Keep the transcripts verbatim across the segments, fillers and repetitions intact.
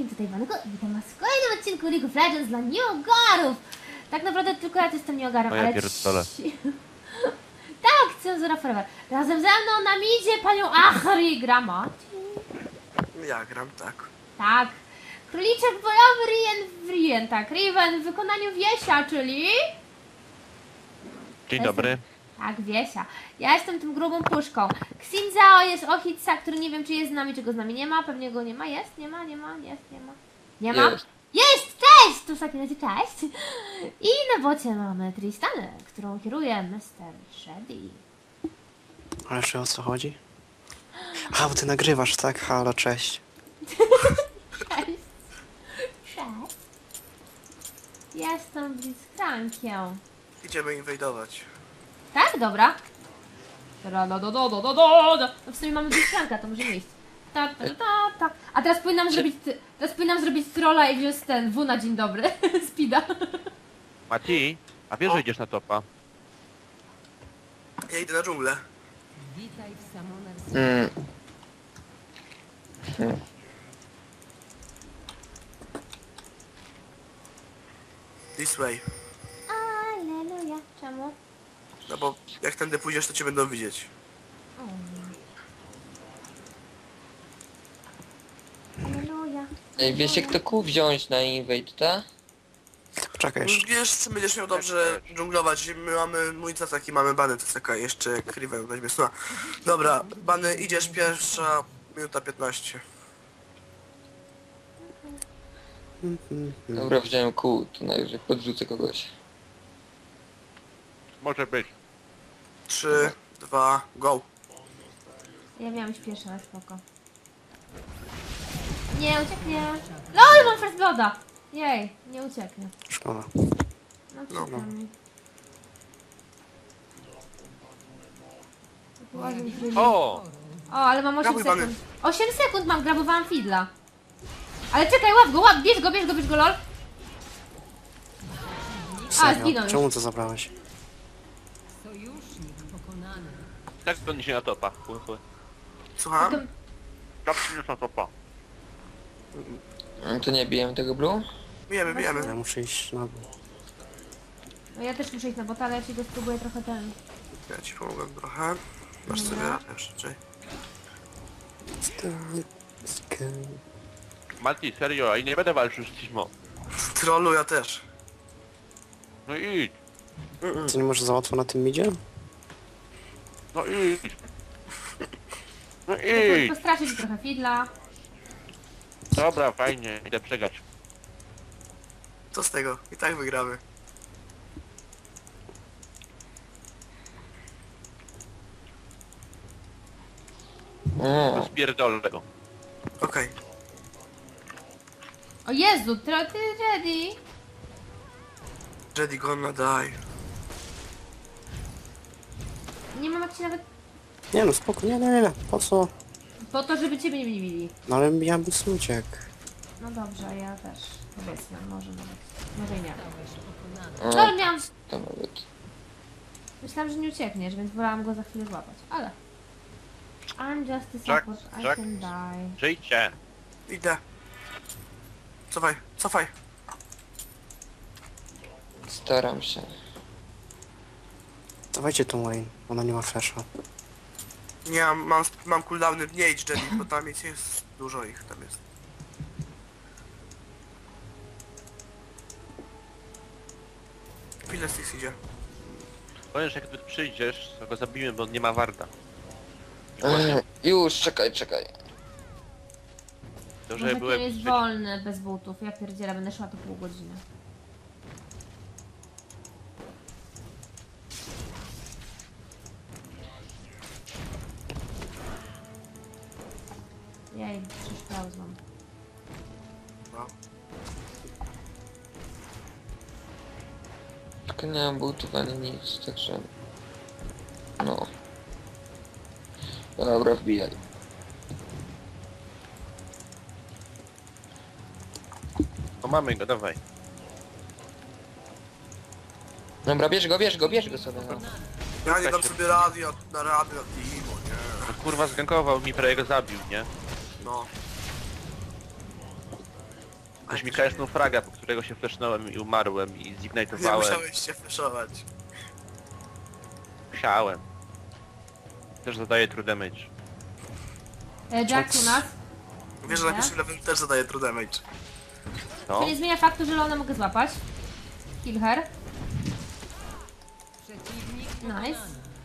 wszystkim, tutaj Wanko i witam was w kolejnym odcinku League of Legends dla nieogarów. Tak naprawdę tylko ja to jestem nieogarem, No ja ale... pierdolę. ci- tak, Cenzura Forever. Razem ze mną na midzie panią Ahri gra Mati. Ja gram tak. Tak. Króliczek bojowy Rien Vrien, tak. Riven w wykonaniu Wiesia, czyli... Dzień Ja dobry. Jestem... Tak, Wiesia. Ja jestem tym grubą puszką. Xinzao jest Ohitsa, który nie wiem, czy jest z nami, czy go z nami nie ma. Pewnie go nie ma. Jest? Nie ma? Nie ma? Jest? Nie ma? Nie ma? Jest. Jest! Cześć! Tu w takim razie cześć! I na bocie mamy Tristanę, którą kieruje mister Shady. Ale jeszcze o co chodzi? A, bo ty nagrywasz, tak? Halo, cześć. Cześć! Cześć! Jestem Blitzcrankiem. Idziemy inwajdować. Tak? Dobra. Ra, do, do, do, do, do, do. No w sumie mamy Blitzcranka, to może iść. Ta, ta, ta, ta. A teraz powinnam zrobić, teraz powinnam zrobić trolla i wziąć ten W na dzień dobry. Speeda. Mati, a wiesz, że idziesz na topa? Ja idę na dżunglę. Mm. This way. Aleluja. Czemu? No bo jak tędy pójdziesz, to cię będą widzieć. O. Aleluja. Ej, wiesz jak to kół wziąć na invade, ta? Czekaj jeszcze. Wiesz, będziesz miał dobrze dżunglować. My mamy mój cacak i mamy bany cacaka. Jeszcze jak Riven weźmie sna. Dobra, bany, idziesz pierwsza minuta piętnaście. Dobra, wziąłem kół, to najwyżej podrzucę kogoś. Może być. trzy, dwa, go. Ja miałam iść pierwsza, ale spoko. Nie ucieknie. LOL, mam first blooda. Jej, nie ucieknie. Szkoda. No No, przykro no. mi. Ładnie. O! O, ale mam osiem Grabuj, Bany. sekund. osiem sekund mam, grabowałam fidla. Ale czekaj, łap go, łap, bierz go, bierz go, bierz go, lol. A, Serio? zginął już. Czemu to zabrałeś? Tak to się na topa. Chuj, chuj. Słucham? Potem- Tak się na topa. Mm, To nie bijemy tego blue? Bijemy, bijemy. Ja muszę iść na dół. No ja też muszę iść na bota, ale ja ci go spróbuję trochę ten... Ja ci pomogę trochę. Masz sobie Dobra. radę szybciej. Mati, serio, i nie będę walczył z Timo. Trollu ja też. No idź, Co nie może za łatwo na tym midzie? no idź. No Po- idź. Postraszę ci trochę fidla. Dobra, fajnie, idę przegrać. Co z tego? I tak wygramy. O, Rozpierdolę go. Okej. O Jezu, tro- ty ready? Jedi gonna die. Nie mam jak ci nawet... Nie no, spoko, nie, nie, nie, nie, po co? Po to, żeby ciebie nie bili. No ale ja bym sobie uciekł. No dobrze, ja też. Powiedzmy, może nawet. Może i nie. o, No miałam... to nawet. Myślałam, że nie uciekniesz, więc wolałam go za chwilę złapać. Ale... I'm just a Jack, support, I Jack. can die. Żyjcie. Idę. Cofaj, cofaj. Staram się. Dawajcie tą Wayne, ona nie ma flasha. Nie, mam, mam, mam cooldowny, nie idź Jedi, bo tam jest, jest dużo ich, tam jest. Pilestix idzie. Powiesz, jak ty przyjdziesz, to go zabijemy, bo on nie ma warda. Ech, już, czekaj, czekaj. To, Może że byłem... jest wolny bez butów. Ja pierdzielę, będę szła to pół godziny. Jej, przeszkadzam. No. Tylko nie mam butów ani nic, także... No. Dobra, wbijaj. O, mamy go, dawaj. Dobra, bierz go, bierz go, bierz go sobie. No. Ja nie dam sobie rady na, na rady na Timo, nie. No kurwa zgankował mi, prawie go zabił, nie? No. Ktoś mi kajsnął fraga, po którego się flashnąłem i umarłem i Nie zignitowałem. musiałeś się flashować. Musiałem. Też zadaje true damage. E, Jax u nas. Wiesz, że na pierwszym levelu też zadaje true damage. No. To nie zmienia faktu, że Leona mogę złapać. Kill her. Nice.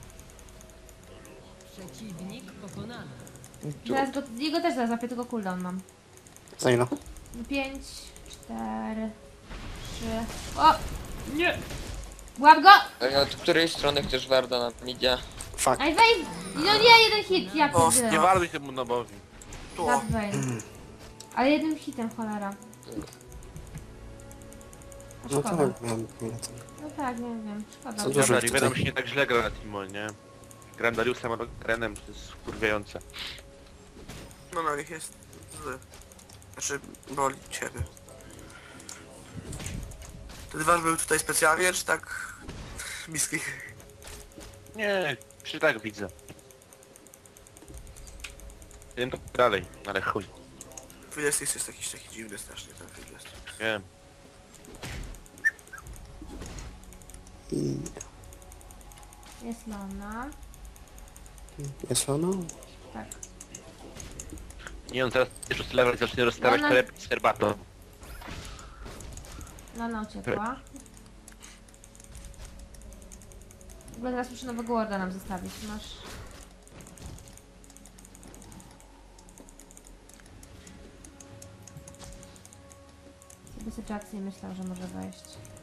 Przeciwnik pokonany. Tu. Zaraz go, jego też zaraz złapię, tylko cooldown mam. Za ile? pięć, cztery, trzy. O! Nie! Łap go! A od której strony chcesz Warda na midzie? Fuck. Aj wej! No nie, jeden hit, ja O, Nie pierdzielę. warduj temu nobowi. Tu. Tak, wej. Ale jednym hitem, cholera. A No szkoda. tak, miałem ile tam. No tak, nie wiem, szkoda. Co dużo Dobra, tutaj. Rivenom się nie tak źle gra na Timo, nie? Gram Dariusem albo Renem, to jest wkurwiające. No no, ich jest zły. Znaczy, boli ciebie. Ten wasz był tutaj specjalnie, czy tak... Miski? Nie, czy tak widzę. Wiem to dalej, ale chuj. Fiddlesticks jest jakiś taki dziwny strasznie, ten Fiddlesticks. Wiem. I... Jest Lona. Jest ono? Tak. Nie, on teraz jeszcze level i zacznie rozstawiać Ona- torebki z herbatą. Lona uciekła. W ogóle teraz muszę nowego Warda nam zostawić. Masz... Sobie sobie Jax nie myślał, że może wejść.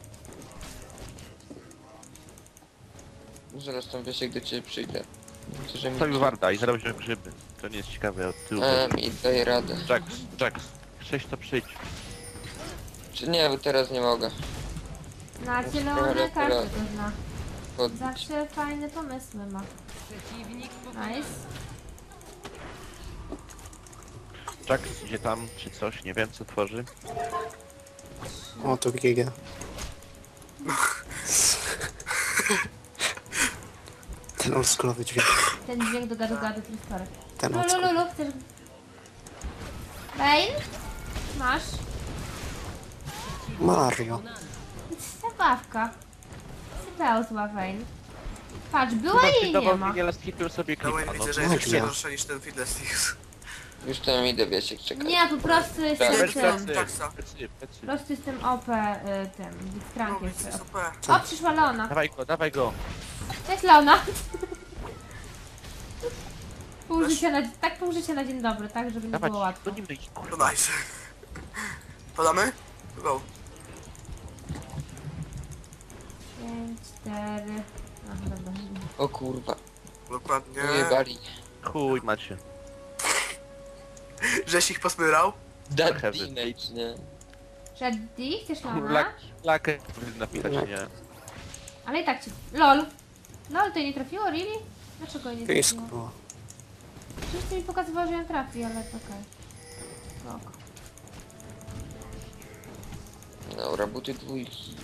Zaraz tam wiesz, jak do ciebie przyjdę. Chcę, że mi... Stawił Warda i zaraz wziął grzyby. To nie jest ciekawe od tyłu. Ehm, i daję radę. Jax, Jax, chcesz to przyjdź. Czy nie, bo teraz nie mogę. Na Trochę zielone lepiej każdy radę. to zna. Podbić. Zawsze fajne pomysły ma. Przeciwnik pokonany. Nice. Jax idzie tam, czy coś, nie wiem co tworzy. O, to giga. Ten oldschoolowy dźwięk. Ten dźwięk do gadu gadu trystory. Ten Lulu, oldschool. lulu, chcesz... Bane? Masz? Mario. Zabawka. Sypełzła Bane. Patrz, była i nie ma. nie last hitłem sobie No klipa, i no. widzę, że no, jest ja. jeszcze gorsze niż ten Fiddlesticks. Już tam idę, wiesz, jak czekać. Nie, po prostu jest Tak. Nie, tym, Weź Plecy, tym. plecy, taksa. plecy, plecy. Po prostu jest tym O P, y, tym, No, Blitzcrankiem. więc jest O P. O, przyszła Leona. Dawaj go, dawaj go. Cześć Leona. Pół życia na, tak pół życia na dzień dobry, tak, żeby nie Dawać, było łatwo. do nim wyjść, To kurwa. nice. Podamy? Go. pięć, cztery... Aha, dobra. O kurwa, Dokładnie. ujebali. Chuj macie. Żeś ich posmyrał? That Trochę wy- damage, nie? Shaddy, chcesz Leona? Lak, lakę napisać, nie. Ale i tak ci... LOL. LOL, to jej nie trafiło, really? Dlaczego jej nie Blisko trafiło? było. Przecież to mi pokazywało, że ją trafi, ale to okej. Spoko. Dobra, buty dwójki.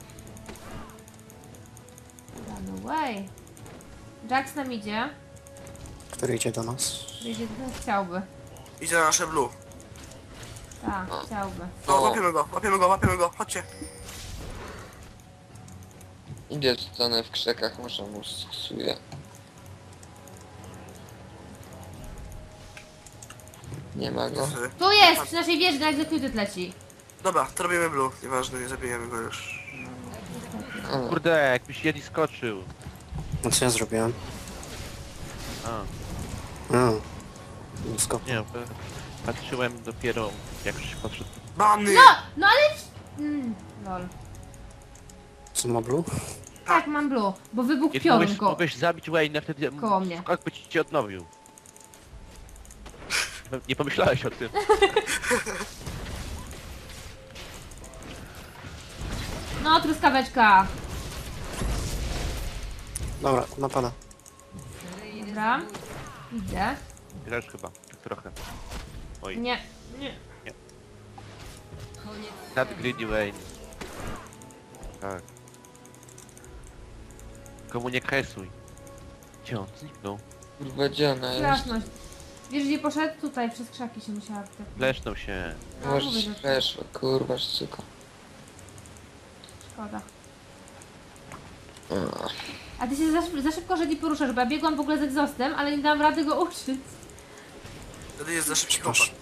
Run away. Jax nam idzie. Który idzie do nas. Idzie, no, chciałby. Idzie na nasze blue. Tak, chciałby. No, O. łapiemy go, łapiemy go, łapiemy go, chodźcie. Idę, stanę w krzakach, może mu sksuję. Nie ma go. Z- Tu jest! Przy naszej wieży na Executed leci. Dobra, to robimy blue, nieważne, nie zabijemy go już. O, Kurde, jakbyś Jedi skoczył. No co ja zrobiłem? A, A. Blisko. nie, bo patrzyłem dopiero jak już podszedł. Bany! No! No ale... Mm, lol. Co ma blue? Tak, mam blue, bo wybuchł Jak piorun mogłeś, go. mogłeś zabić Wayne'a, wtedy Koło mnie. skok by ci cię odnowił. Nie pomyślałeś o tym. No, truskaweczka. Dobra, napada. Dobra. Idę. Grasz chyba, tak trochę. Oj, Nie, nie. Koniec. nad greedy Wayne. Tak. Komu nie kresuj. Gdzie on zniknął? kurwa, gdzie ona jest? Straszność. Wiesz gdzie poszedł? Tutaj, przez krzaki się musiała tak... Lesznął się. No, Może mówię, się że weszło, kurwa, szczyko. szkoda. O, A ty się za, szyb- za szybko, że nie poruszasz, bo ja biegłam w ogóle z egzostem, ale nie dałam rady go uczyć. Wtedy jest za szybki chłopak. Masz.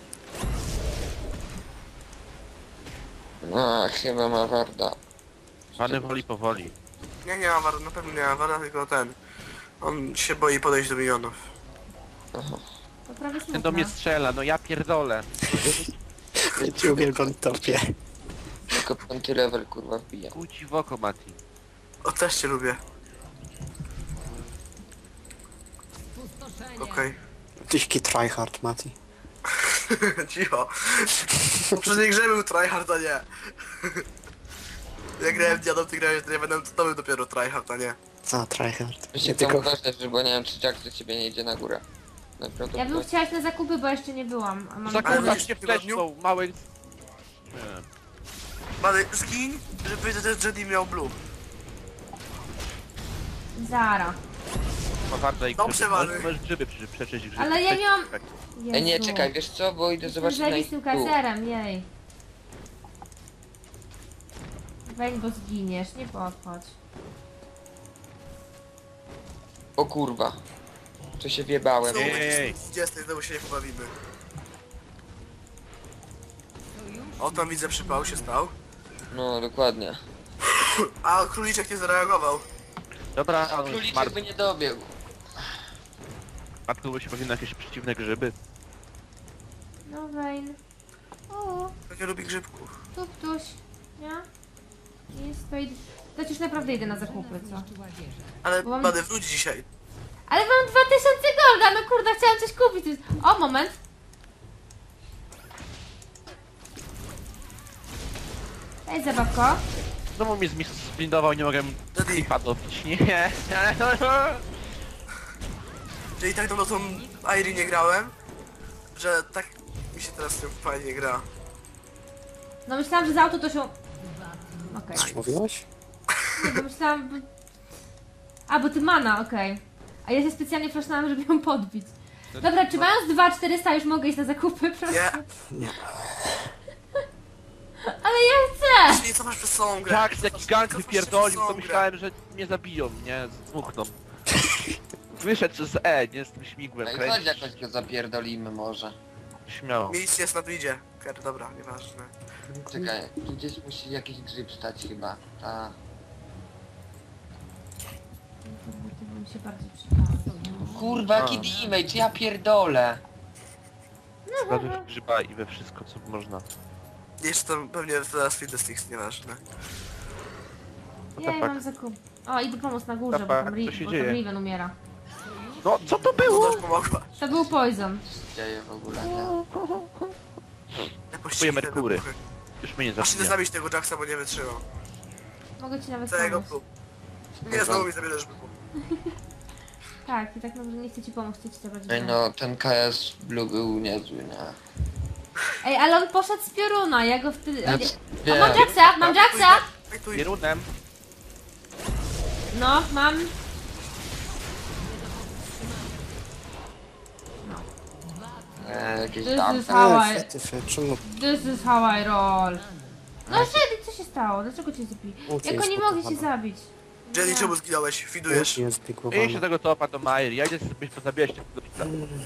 no chyba ma warda. Pany woli powoli. Nie, nie Awar, na pewno nie Awar, tylko ten. On się boi podejść do minionów. Aha. To prawie Ten smutno. do mnie strzela, no ja pierdolę. Ja ci uwielbiam topie. Tylko piąty level, kurwa, wbija. Kuj ci w oko, Mati. O, też cię lubię. Pustoszenie. Okej. Tyś ki tryhard, Mati. Cicho. W poprzedniej grze był tryhard, a nie. Jak grałem Diadą, ty grałeś Dravenem, to to był dopiero tryhard, a nie. A, tryhard. Wiecie, Nie tam tylko... uważać, bo nie wiem, czy Jack do ciebie nie idzie na górę. Naprawdę. Ja bym chciała iść na zakupy, bo jeszcze nie byłam. A mam Ale Zakurzasz wiesz, się w tygodniu? fleszką, mały... Nie. Bany, zgiń, żeby Jedi miał blue. Zara. Ma warta i Dobrze, grzyby. Mary. Możesz, możesz grzyby przy- przeczyść grzyby. Ale ja miałam... Ej, nie, Jezu. czekaj, wiesz co, bo idę Jestem zobaczyć na ich zajebistym dół. kaserem, jej. Weź, bo zginiesz, nie podchodź. O kurwa. To się wjebałem. Znowu Ej, ej. będziesz dwudziestej, znowu się nie pobawimy. O, tam widzę przypał się stał. No, dokładnie. A króliczek nie zareagował. Dobra, A króliczek Mark, by nie dobiegł. Marku, się powinny jakieś przeciwne grzyby. No Wayne. O, Tak ja lubi grzybków. tuptuś. Nie? Jest to idę... To już naprawdę idę na zakupy, co? Zniszczyła wieżę. Ale Bo mam- Bany, wróć dzisiaj. Ale mam dwa tysiące golda, no kurde, chciałam coś kupić. O, moment. Ej, zabawko. Znowu mnie zblindował, nie mogę Jedi, klipa dobić. Nie. że i tak dawno tą Airi nie grałem, że tak mi się teraz z tym fajnie gra. No myślałam, że za auto to się... Okej. Coś mówiłeś? Nie, bo myślałam... Bo... A, bo ty mana, okej. A ja się specjalnie flashnęłam, żeby ją podbić. Dobra, czy mając dwa czterysta już mogę iść na zakupy, proszę? Nie, Nie. Ale ja chcę! jeśli nie cofasz przez całą grę. Jak taki gang Cofasz się wypierdolił, przez całą to grę. myślałem, że mnie zabiją, nie? Zmuchną. Wyszedł z E, nie? Z tym śmigłem. Ej, kręci chodź jakoś go zapierdolimy może. Śmiało. Miejsce jest na idzie. Ker, dobra, nieważne. Czekaj, tu gdzieś musi jakiś grzyb stać chyba. Ta. To bym się bardziej przydała. Kurwa, jaki damage, ja pierdolę. Zgadza się grzyba i we wszystko, co można. Jeszcze tam pewnie teraz Fiddlesticks, nieważne. Jej, mam zakup. O, idę pomóc na górze, bo tam, Co Ri- się bo dzieje? tam Riven umiera. No, co to No było? też pomogła. To był poison. Co się dzieje w ogóle, nie? Ja Kupuję Merkury. wybuchy. Już mnie nie Aż idę zabija. zabić tego Jacksa, bo nie wytrzymał. Mogę ci nawet Całego pomóc. plu. Nie, znowu mi zabierasz byku. Tak, i tak naprawdę nie chcę ci pomóc, chcę ci zabrać Ej broń. no, ten K S Blue był niezły, nie? Ej, ale on poszedł z pioruna, ja go wtedy... Ja O, c- nie- o, mam wiem. Jacksa, mam Jacksa! Ej, tu Pierunem. No, mam... Eee, jakieś This tam. is how Eee, I... fety, fety, czemu? This is how I roll. No Shady, co się stało? Dlaczego cię zabili? Uciekł Jak oni z mogli cię pokochana. zabić? Jenny, czemu zginąłeś? Fidujesz? Już jest Idź się zbiegłowana. tego topa do Majer, ja idę sobie pozabijać tego pizza.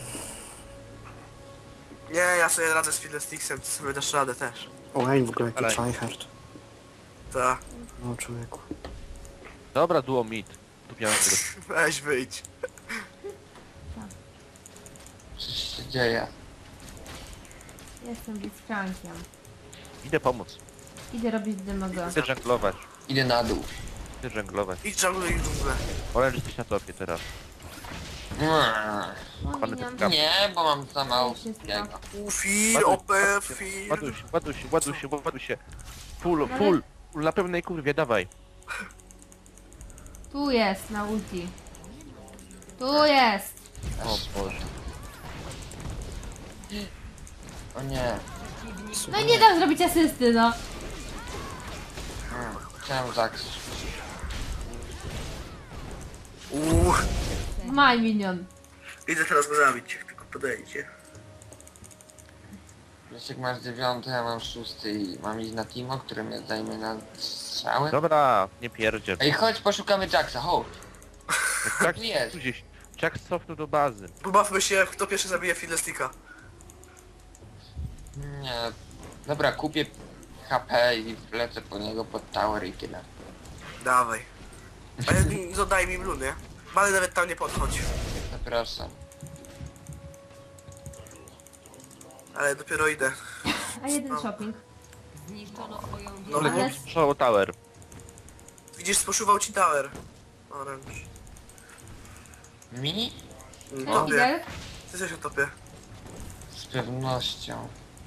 Nie, ja sobie radzę z Fiddlesticksem, ty sobie dasz radę też. Wayne w ogóle jaki Ale- tryhard. Ta. No człowieku. Dobra, duo mid. Tu miałem tego. Weź wyjdź. Co się dzieje? Jestem blitzcrankiem. Idę pomóc. Idę robić dymogę. Idę żonglować. Idę na dół. Idę żonglować. Idź dżunglę i dżunglę. Orange jesteś na topie teraz. O, Pany minion. typka. Nie, bo mam za mało Już jest jego. Ufir, Ładuj, O P, Fir. Ładuj się, ładuj się, ładuj się, ładuj się. Full, Ale- full. Full na pełnej kurwie, dawaj. Tu jest, na ulti. Tu jest. O Boże. O nie. No i nie dam zrobić asysty, no. Hmm, Chciałem Zax. Uuu. My minion. Idę teraz go zabić, jak tylko podejdzie. Leszek masz dziewiąty, ja mam szósty i mam iść na Timo, który mnie zajmie na strzały. Dobra, nie pierdziel. Ej, chodź, poszukamy Jacksa, chodź. Jack tu jest. gdzieś. Jack cofnął do bazy. Pobawmy się, kto pierwszy zabije Fiddlesticka. Nie. Dobra, kupię H P i wlecę po niego pod tower i tyle. Dawaj. A ja, no daj mi blue, nie? Ale nawet tam nie podchodź. Zapraszam. Ale dopiero idę. A jeden shopping. Zniszczono twoją No, wieżę. Ale... Show Tower. Widzisz, spuszował ci tower. Orange. Mi? Mm, No. Tobie. Fidel? Ty jesteś o topie. Z pewnością.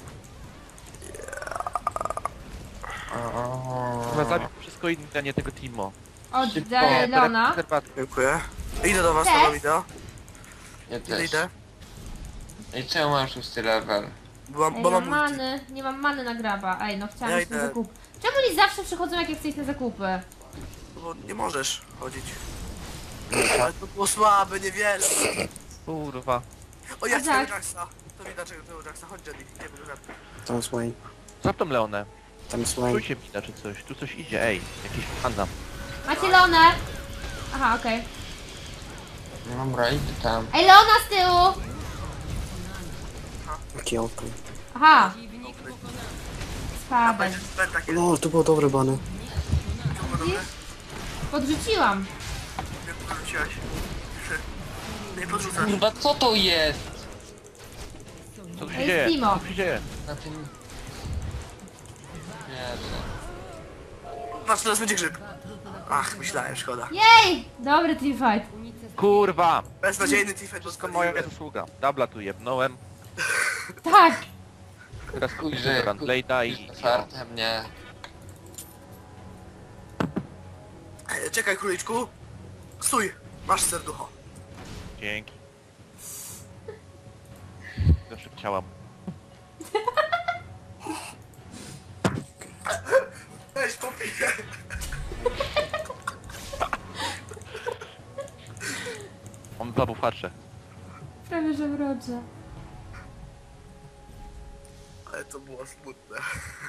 Chyba zabił wszystko inne, a nie tego Timo. Oddaj Leona. Herbatkę. Dziękuję. Idę do was, Cześć. to idę. Ja Idę, też. idę. I czemu mam szósty level? Bo mam, Ej, bo nie mam mam multi. many, nie mam many na graba. Ej, no chciałam Ja iść na idę. zakup. Czemu oni zawsze przychodzą jak ja chcę iść na zakupy? Bo nie możesz chodzić. Ale to było słabe, nie wierzę. Kurwa. O, ja A chcę tak. Jacksa. To mi dlaczego tego Jacksa. Chodź, Jenny. Nie będę żadny. Tam jest Wayne. Zap tą Leonę. Tam jest Wayne. Czujcie mina czy coś. Tu coś idzie, ej. Jakiś panna. Macie Leonę? Aha, okej. Nie mam raid tam. Ej, Leona z tyłu! Jaki okej. Aha, Przeciwnik pokonany. spadaj. Będzie spęd takie. No, to było dobre bany. Widzisz? Podrzuciłam. Nie podrzuciłaś. Nie podrzucasz. Kurwa, co to jest? Co tu się Ej, dzieje? Timo. Co tu się dzieje? Na tym... Wierzę. Patrz, teraz będzie grzyb. Ach, myślałem, szkoda. Jej! Dobry teamfight. Kurwa! Beznadziejny teamfight, bo Wszystko moja spaliłem. zasługa. Dubla tu jebnąłem. Tak! Teraz Że- kupię Randlade'a i... Fartem, nie. Ej, Czekaj, króliczku. Stój. Masz serducho. Dzięki. Zawsze chciałam. Weź, popij. On dwa bufacze. Prawie, że wrodzę. Ale to było smutne.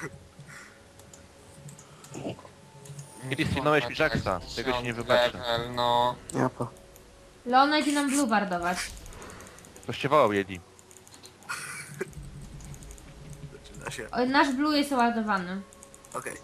Kiedyś streamowałeś mi Jacksa, tego ci nie wybaczę. Level, no. Japa. Leona idzie nam blue bardować. Kościował jedli. Zaczyna się. O, nasz blue jest ładowany. Okej.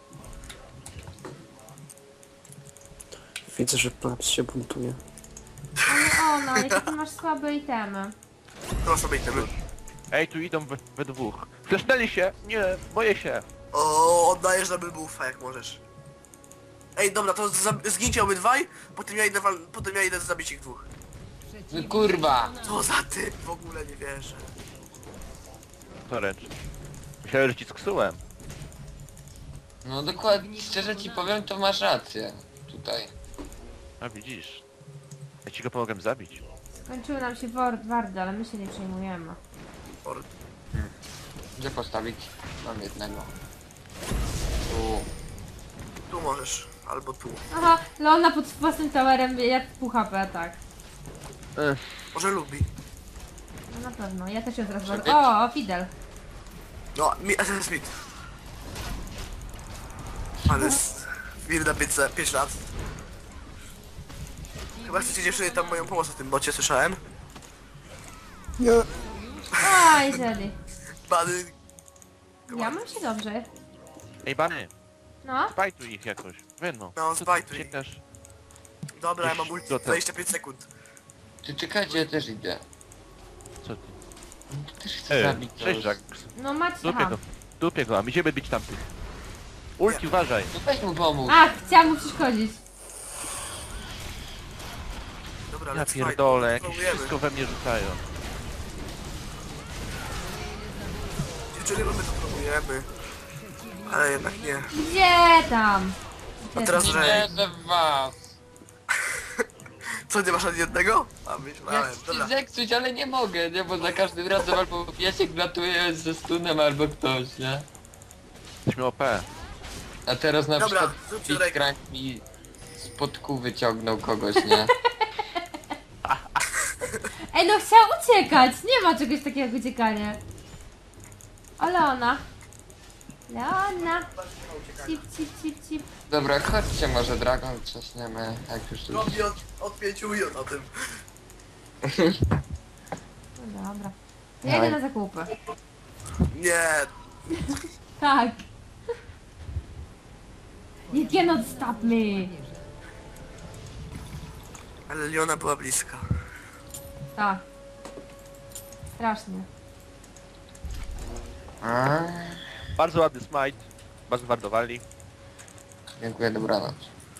Widzę, że Plebs się buntuje. Ale ona, jakie ty masz słabe itemy. To sobie idziemy. Ej, tu idą we, we dwóch. Flesznęli się! Nie, boję się. O, oddajesz double buffa jak możesz. Ej, dobra, to za- zgincie obydwaj, potem ja idę wal- potem ja idę zabić ich dwóch. No kurwa. Co za typ, w ogóle nie wierzę. To ręcz. Myślałem, że ci sksułem. No dokładnie, szczerze ci powiem, to masz rację. Tutaj. A widzisz. Ja ci go pomogłem zabić. Skończyły nam się wor- wardy, ale my się nie przejmujemy. Or- Gdzie postawić? Mam jednego. Tu. Tu możesz, albo tu. Aha, Leona pod własnym towerem jak pół H P, tak. Ech, Może lubi. No na pewno, ja też ją zaraz Może wor- być. O, Fidel. No, mi S S Smith. Ale jest... Wir na pizzę, pięć lat. Chyba chcecie dziewczyny tam moją pomoc na tym bocie, słyszałem. Nie. Aj, Jelly. Bany... Ja mam się dobrze. Ej, bany, No, spajtuj ich jakoś. Wy no. No, Co ty spajtuj. uciekasz? Dobra, ja mam ulti Do tego. dwadzieścia pięć sekund. Ty czekajcie, ja też idę. Co ty? Też chcę Ej, zabić cześć kogoś. Jack. no macie, Dupie aha. go. Dupie go, a my idziemy bić tamtych. Ulti, uważaj. No weź mu pomóż. Ach, chciałam mu przeszkodzić. Dobra, Ja let's fight. pierdolę, jakieś Próbujemy. wszystko we mnie rzucają. Dziewczyny, bo my to próbujemy. Ale jednak nie. Gdzie tam? A teraz, Nie że... wierzę w was. Co, nie masz ani jednego? A Ja myślałem, chcę dobra. zeksuć, ale nie mogę, nie? Bo za każdym razem albo piesek latuje ze stunem, albo ktoś, nie? Jesteśmy O P. A teraz na Dobra, przykład zróbcie Big rejkę. Crank mi spod kół wyciągnął kogoś, nie? Ej, no chciała uciekać! Nie ma czegoś takiego jak uciekanie. O, Leona. Leona. Cip, cip, cip, cip. Dobra, chodźcie może Dragon trzasniemy, jak już tu... Robi od, od pięciu minut o tym. No dobra. Ja idę na zakupy. Nie, Tak. You cannot stop me. ale Leona była bliska. Tak. Strasznie. A, Bardzo ładny smite. Bardzo wardowali. dziękuję, dobranoc.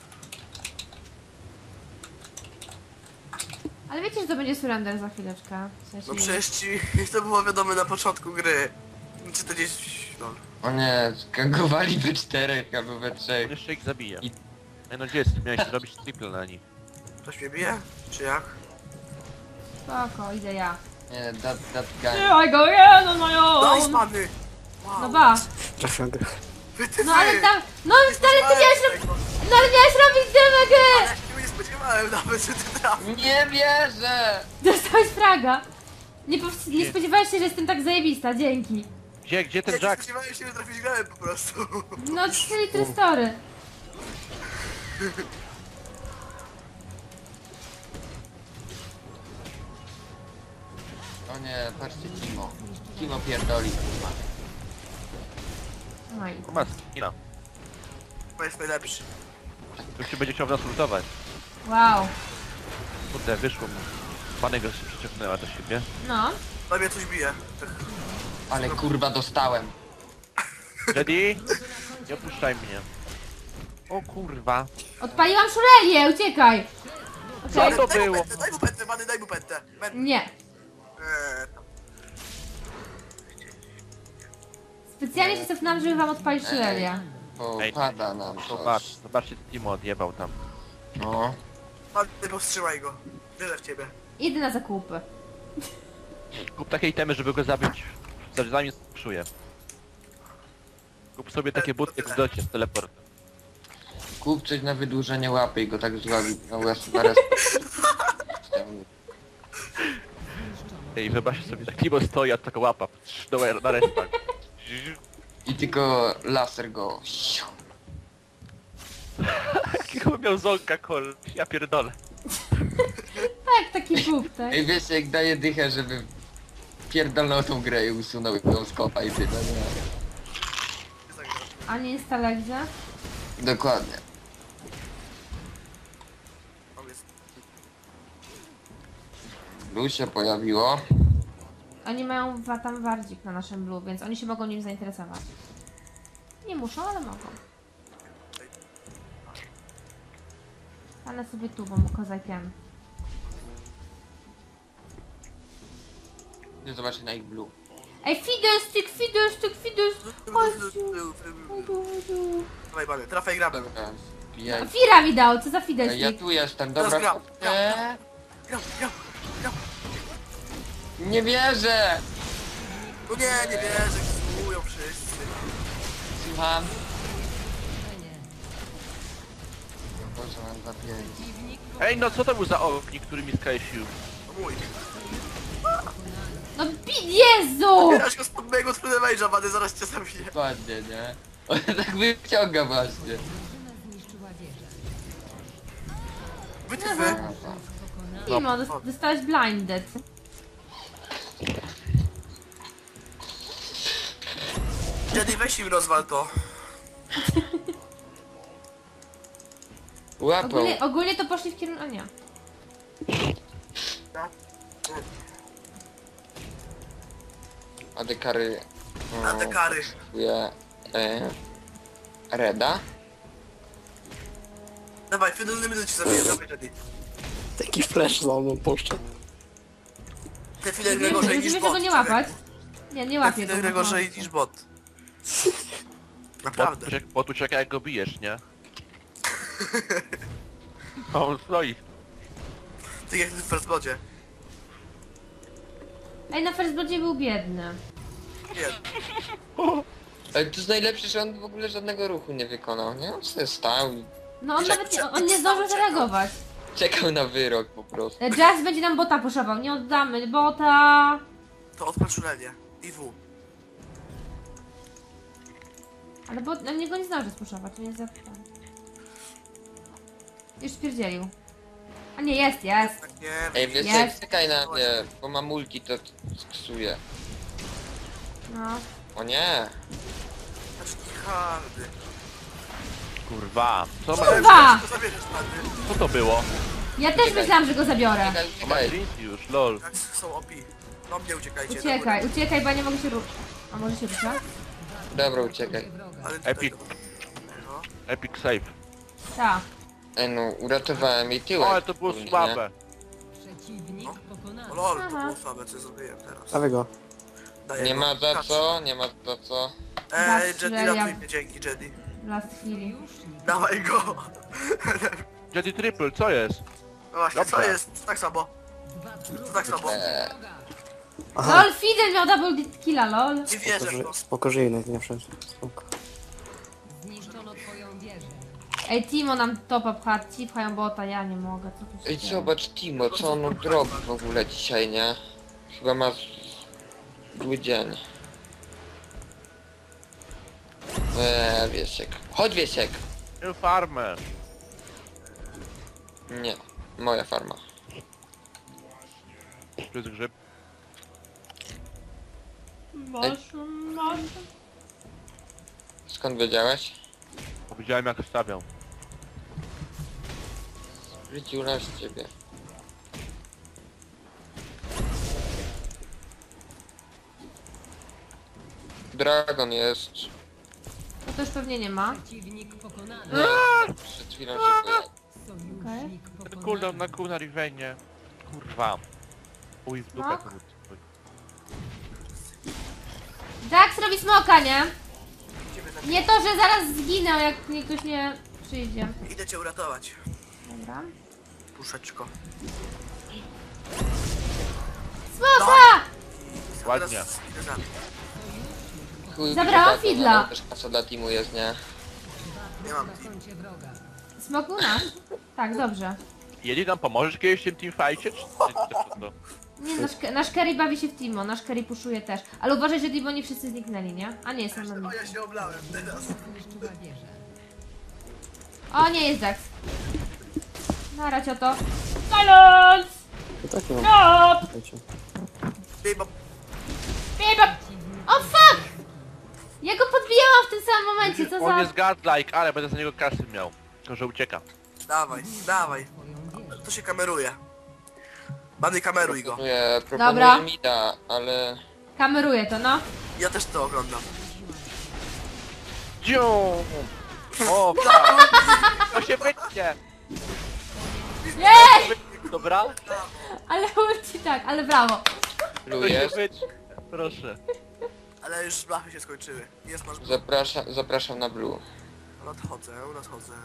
Ale wiecie, że to będzie surrender za chwileczkę. W sensie... No przecież ci to było wiadome na początku gry. Czy to gdzieś... no. O nie, skangowali we czterech albo we On trzech. jeszcze ich zabija. I- Ej, no gdzie jest? Miałeś zrobić triple na nich. Ktoś mnie bije? Czy jak? Spoko, idę ja. Nie, that, that guy. I go again on my Nice, own! pany! Wow. No ba. Trafiam go. Wy, ty, No ale wy! tam... No Nie stary, ty miałeś spodziewałem robić... się tego. No ale miałeś robić damage! Ja się nie spodziewałem nawet, że ty trafisz. Nie wierzę! Dostałeś fraga. Nie, pow- nie spodziewałeś się, że jestem tak zajebista, dzięki. Gdzie, gdzie ten Ja nie Jack? spodziewałem się, że trafić grałem po prostu. No, czyli true story. O nie, patrzcie, Timo. Timo pierdoli. No i... Ma skina. To jest najlepszy. Już się będzie chciał w nas ultować. Wow. Kurde, wyszło mu. Panego się przyczepnęła do siebie. No. Na mnie coś bije. Ale kurwa dostałem. Ready? Nie opuszczaj mnie. O kurwa. Odpaliłam szurelię, uciekaj. Co Okej. to Daj mu było? pętę, daj mu pętę, pany, daj mu pętę. Men- Nie. Eee, tam. Specjalnie się cofnęłam, żeby wam odpalić szurelię. Bo Ej, pada nam Zobacz, coś. zobaczcie, Timo odjebał tam. No. Pany, powstrzymaj go. Wierzę w ciebie. Idę na zakupy. Kup takie itemy, żeby go zabić, zanim skrzuje. Kup sobie takie buty jak w docie z teleport. Kup coś na wydłużenie łapy i go tak zrobi. No raz, zaraz. Ej, wyobraźcie sobie, tak Timo stoi, a taka łapa. Do na respach. I tylko laser go. Jakiego miał zonka kol, ja pierdolę. Tak, taki bób, tak? Ej, wiecie, jak daje dychę, żeby pierdolnął tą grę i usunął ją z kopa i tyle, nie? A nie jest Talekzie? Dokładnie. Tam jest. Blue się pojawiło. Oni mają wa- tam wardzik na naszym blue, więc oni się mogą nim zainteresować. Nie muszą, ale mogą. Ale sobie tu, bo mu kozakiem. Nie zobaczę na ich blue. Ej, fiddlestick, fiddlestick, fiddlestick! Chodź, chodź, chodź. Dawaj, pany, trafaj grabę. Dobra, wbijaj. Fira mi dał, co za Ej, Ja fiddlestick? tu jestem, Teraz dobra. gram, gram. Nie, Gram, gram, gram. nie wierzę! No nie, nie wierzę, ksują wszyscy. Słucham. Boże, mam dwa pięć. Ej, no co to był za ognik, który mi skreślił? No mój. No bi- Jezu! Bierasz go spod mojego spod damage'a, pany, zaraz cię zabiję. Ładnie, nie? On tak wyciąga właśnie. Wy, ty, wy. Timo, dos- dostałeś blinded. Jedy, weź im rozwal to. Łapą. Ogólnie, ogólnie to poszli w kierunku... A nie. A dekary... A te kary. Ja... E, Reda? Dawaj, w finalnym minucie ci zabiję, dawaj, Jedy. Taki flash za mną poszedł. Te chwile Musimy grę gorzej niż musimy bot. tego nie łapać. Nie, nie Te łapię chwile go. grę gorzej niż bot. Naprawdę. Bo, bo tu czeka jak go bijesz, nie? A on stoi. Tak jak w First Bloodzie. Ej, na First Bloodzie był biedny. Nie. Ale to jest najlepsze, że on w ogóle żadnego ruchu nie wykonał, nie? On sobie stał i... No on Czek- nawet nie, czek- on nie zdążył czekał. zareagować. Czekał na wyrok po prostu. E, Jazz będzie nam bota puszował, nie oddamy bota. To odpal szulenie. I W. Ale bot na mnie go nie zdąży spuszować, to nie zapytam. Już spierdzielił. A nie, jest, jest. Tak nie Ej, wiem. wiesz, Jest. czekaj na mnie, bo mam multi, to sksuję. No. O nie! Taki hardy. Kurwa. Co, ma... Kurwa! To zabierzesz pany. Co to było? Ja też myślałam, że go zabiorę. Czekaj, O, ma czekaj. Trinity już, lol. Jak są O P. Do mnie uciekajcie. Uciekaj, uciekaj, bo ja nie mogę się ruszyć. A może się rusza? Dobra, uciekaj. Ale tutaj Epic. to- No. Epic save. Tak. Ej no, uratowałem jej tyłek. O, ale to było ogólnie, słabe. Przeciwnik pokonany. O lol, to Aha. było słabe, co zrobiłem teraz. Dawaj go. Daję Nie go. ma za Kacz. co, nie ma za co. Ej, Zastrzelam. Jedi, ratuj mnie, dzięki Jedi. Last chwili. Dawaj go. Jedi triple, co jest? No właśnie, co Dobrze. jest? Tak samo. To tak samo. Eee, Aha, LOL, Fidel miał double killa, lol. Nie wierzę spoko, w że, to. spoko, że jednak nie wszedł. Spoko. Zniszczono twoją wieżę. Ej, Timo nam topa pcha, ci pchają bota, ja nie mogę, co tu się Ej, dzieje? zobacz Timo, co on robi w ogóle dzisiaj, nie? Chyba ma zły dzień. Eee, Wiesiek. Chodź Wiesiek! Nie farmę. Nie, moja farma. To jest grzyb. Masz, masz. Skąd wiedziałeś? Powiedziałem jak stawiał. Ryciula z ciebie. Dragon jest. No to już pewnie nie ma. Przeciwnik pokonany. Nie, przed chwilą się pojawił. Sojusznik Ten cooldown pokonany. na kół na Rivenie. Kurwa. Uj, w dupę No. to był. Jax robi smoka, nie? Nie to, że zaraz zginę, jak ktoś nie przyjdzie. Idę cię uratować. Dobra. Puszeczko. Smoka! Ładnie. Teraz idę za nim. Chuj, Zabrałam dragon, Fidla. ale Też kasa dla teamu jest, nie? Nie mam Na team. koncie wroga. Smoku nasz? Tak, dobrze. Jedi nam pomożesz kiedyś w tym teamfightie, czy czy to, to? Nie, nasz, nasz Kerry bawi się w Timo, nasz Kerry puszuje też. Ale uważaj, że Dibo nie wszyscy zniknęli, nie? A nie, są na O, mnie. ja się oblałem teraz. Zniszczyła wieżę. O, nie jest Jax. Nara cioto. Balons! To tak nie mam. No! Słuchajcie. Biba, Biba! O fuck! Ja go podbijałam w tym samym momencie, co On za... jest godlike, ale będę za niego kasy miał. Tylko, że ucieka. dawaj, dawaj. Twoją wieżę. To się kameruje. Bany, kameruj go. Proponuję, proponuję Dobra. Mida, ale... Kameruję to, no. Ja też to oglądam. Dziu! O, tak! To się wytnie! Nie! Dobra? Ale ulci tak, ale brawo. To się Lujesz. wytnie. Proszę. Ale już blachy się skończyły. Jest masz... Zapraszam, zapraszam na blue. Nadchodzę, nadchodzę.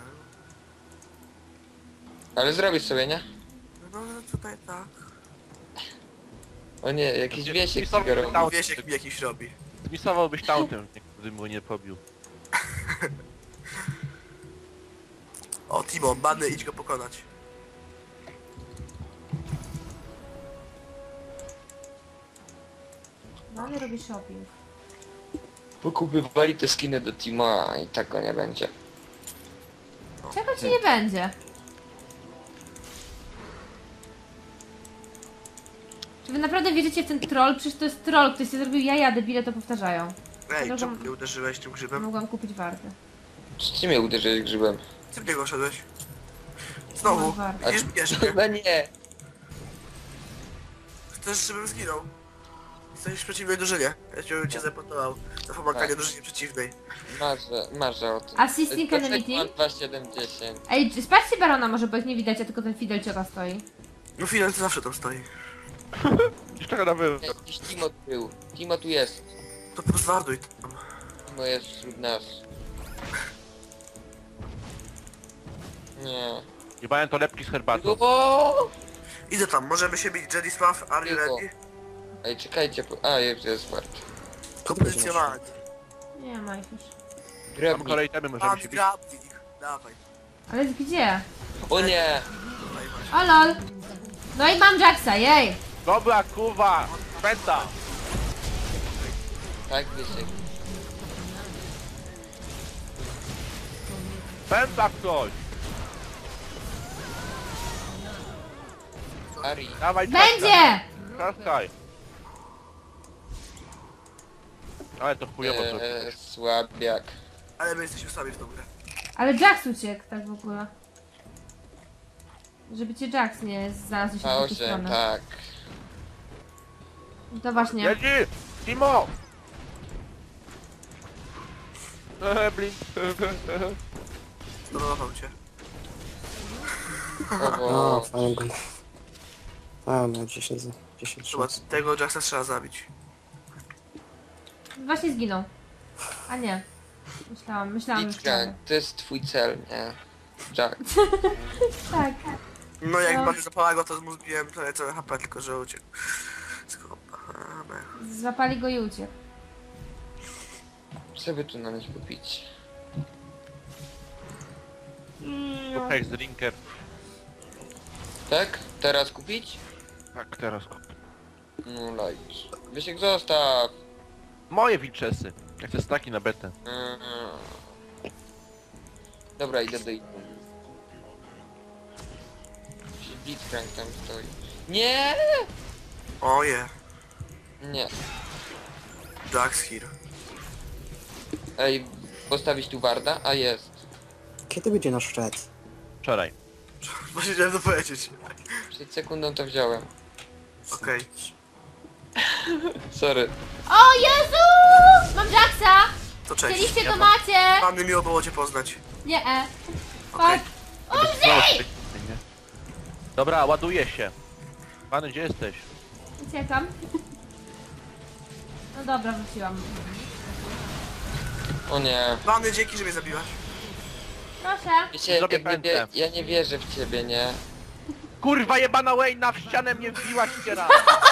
Ale zrobisz sobie, nie? No tutaj tak. O nie, jakiś Gdzie- wiesiek gdzie są cygarowy. tam- Wiesz jak mi jakiś robi. Zmisowałbyś tauntem, gdybym go nie pobił. O, Timo, Bany, idź go pokonać. Mamy robi shopping. Pokupywali te skiny do Timo, i tak go nie będzie. Czego ci nie będzie? Czy wy naprawdę wierzycie w ten troll? Przecież to jest troll, ktoś się zrobił jaja, debile to powtarzają. Ej, Dobra, czemu że- nie uderzyłeś tym grzybem? Mogłam kupić warty. Czy ty mnie uderzyłeś grzybem? Co w niego szedłeś? Znowu. No, warto. Widzisz, bierz mnie. Chyba nie. Chcesz, żebym zginął. Jesteś w przeciwnej drużynie. Ja cię, cię zapotował na pomaganie Tak. drużynie przeciwnej. Marzę, marzę o tym. Assisting enemy team? dwa siedem dziesięć. Ej, sprawdźcie Barona może, bo ich nie widać, a tylko ten Fidel ciota stoi. No Fidel to zawsze tam stoi. Już czeka na wyrok. Jakiś Timo był. Timo tu jest. To pozwarduj tam. Timo jest wśród nas. Nie. Jebałem to lepki z herbatą. O! Idę tam, możemy się bić. Jedi Sław, are you Tylko. ready? Ej, czekajcie, po... a jest, jest smart. Kompozycjowanie. Nie ma ich już. Tam Grabnik. kolejne możemy Pan się bić. grabnij ich. Dawaj. Ale gdzie? O nie! Dawaj właśnie. O lol. No i mam Jacksa, jej. Dobra, kurwa! Pęta! Tak, Wiesiek. Pęta ktoś! Ari. Dawaj, Będzie! Czaskaj! Ale to chujowo to. Eee, słabiak. Ale my jesteśmy sami w tą grę. Ale Jax uciekł, tak w ogóle. Żeby cię Jax nie znalazł się w A takiej osiem, stronę. tak. No to właśnie. Jedzi! Timo! Eee, blin. Zdobywał cię. O, A, bo... fajnie go. A, no dziesięć za dziesięć Chyba razy. tego Jacksa trzeba zabić. Właśnie zginął. A nie. Myślałam, myślałam już Litka, prawie. to jest twój cel, nie? Jack. Tak. No jak No. mamy zapała go, to mu zbiłem prawie całe H P, tylko że uciekł. Skopamy. Złapali go i uciekł. Co by tu należy kupić? Słuchaj, z drinker. Tak? Teraz kupić? Tak, teraz kup. No light. Wiesiek, zostaw! Moje wilczesy. Jak te staki na betę. Mm. Dobra, idę do innego. Blitzcrank tam stoi. Nie! Oje, Nie. Jack's here. Ej, postawić tu Warda? A jest. Kiedy będzie nasz szczyt? Wczoraj. Właśnie chciałem to powiedzieć. Przed sekundą to wziąłem. Okej. Sorry. O Jezu! Mam Jacksa! To cześć. Chcieliście, Ja to mam- macie! Mamy miło było cię poznać. Nie, e. Okej. Fuck. Znowu się- nie? Dobra, ładuje się. Pany, gdzie jesteś? Uciekam. No dobra, wróciłam. O nie. Mamy dzięki, że mnie zabiłaś. Proszę. Wiecie, Zrobię jak nie wie, pętlę. ja nie wierzę w ciebie, nie? Kurwa jebana Wayna, w ścianę mnie wbiłaś raz.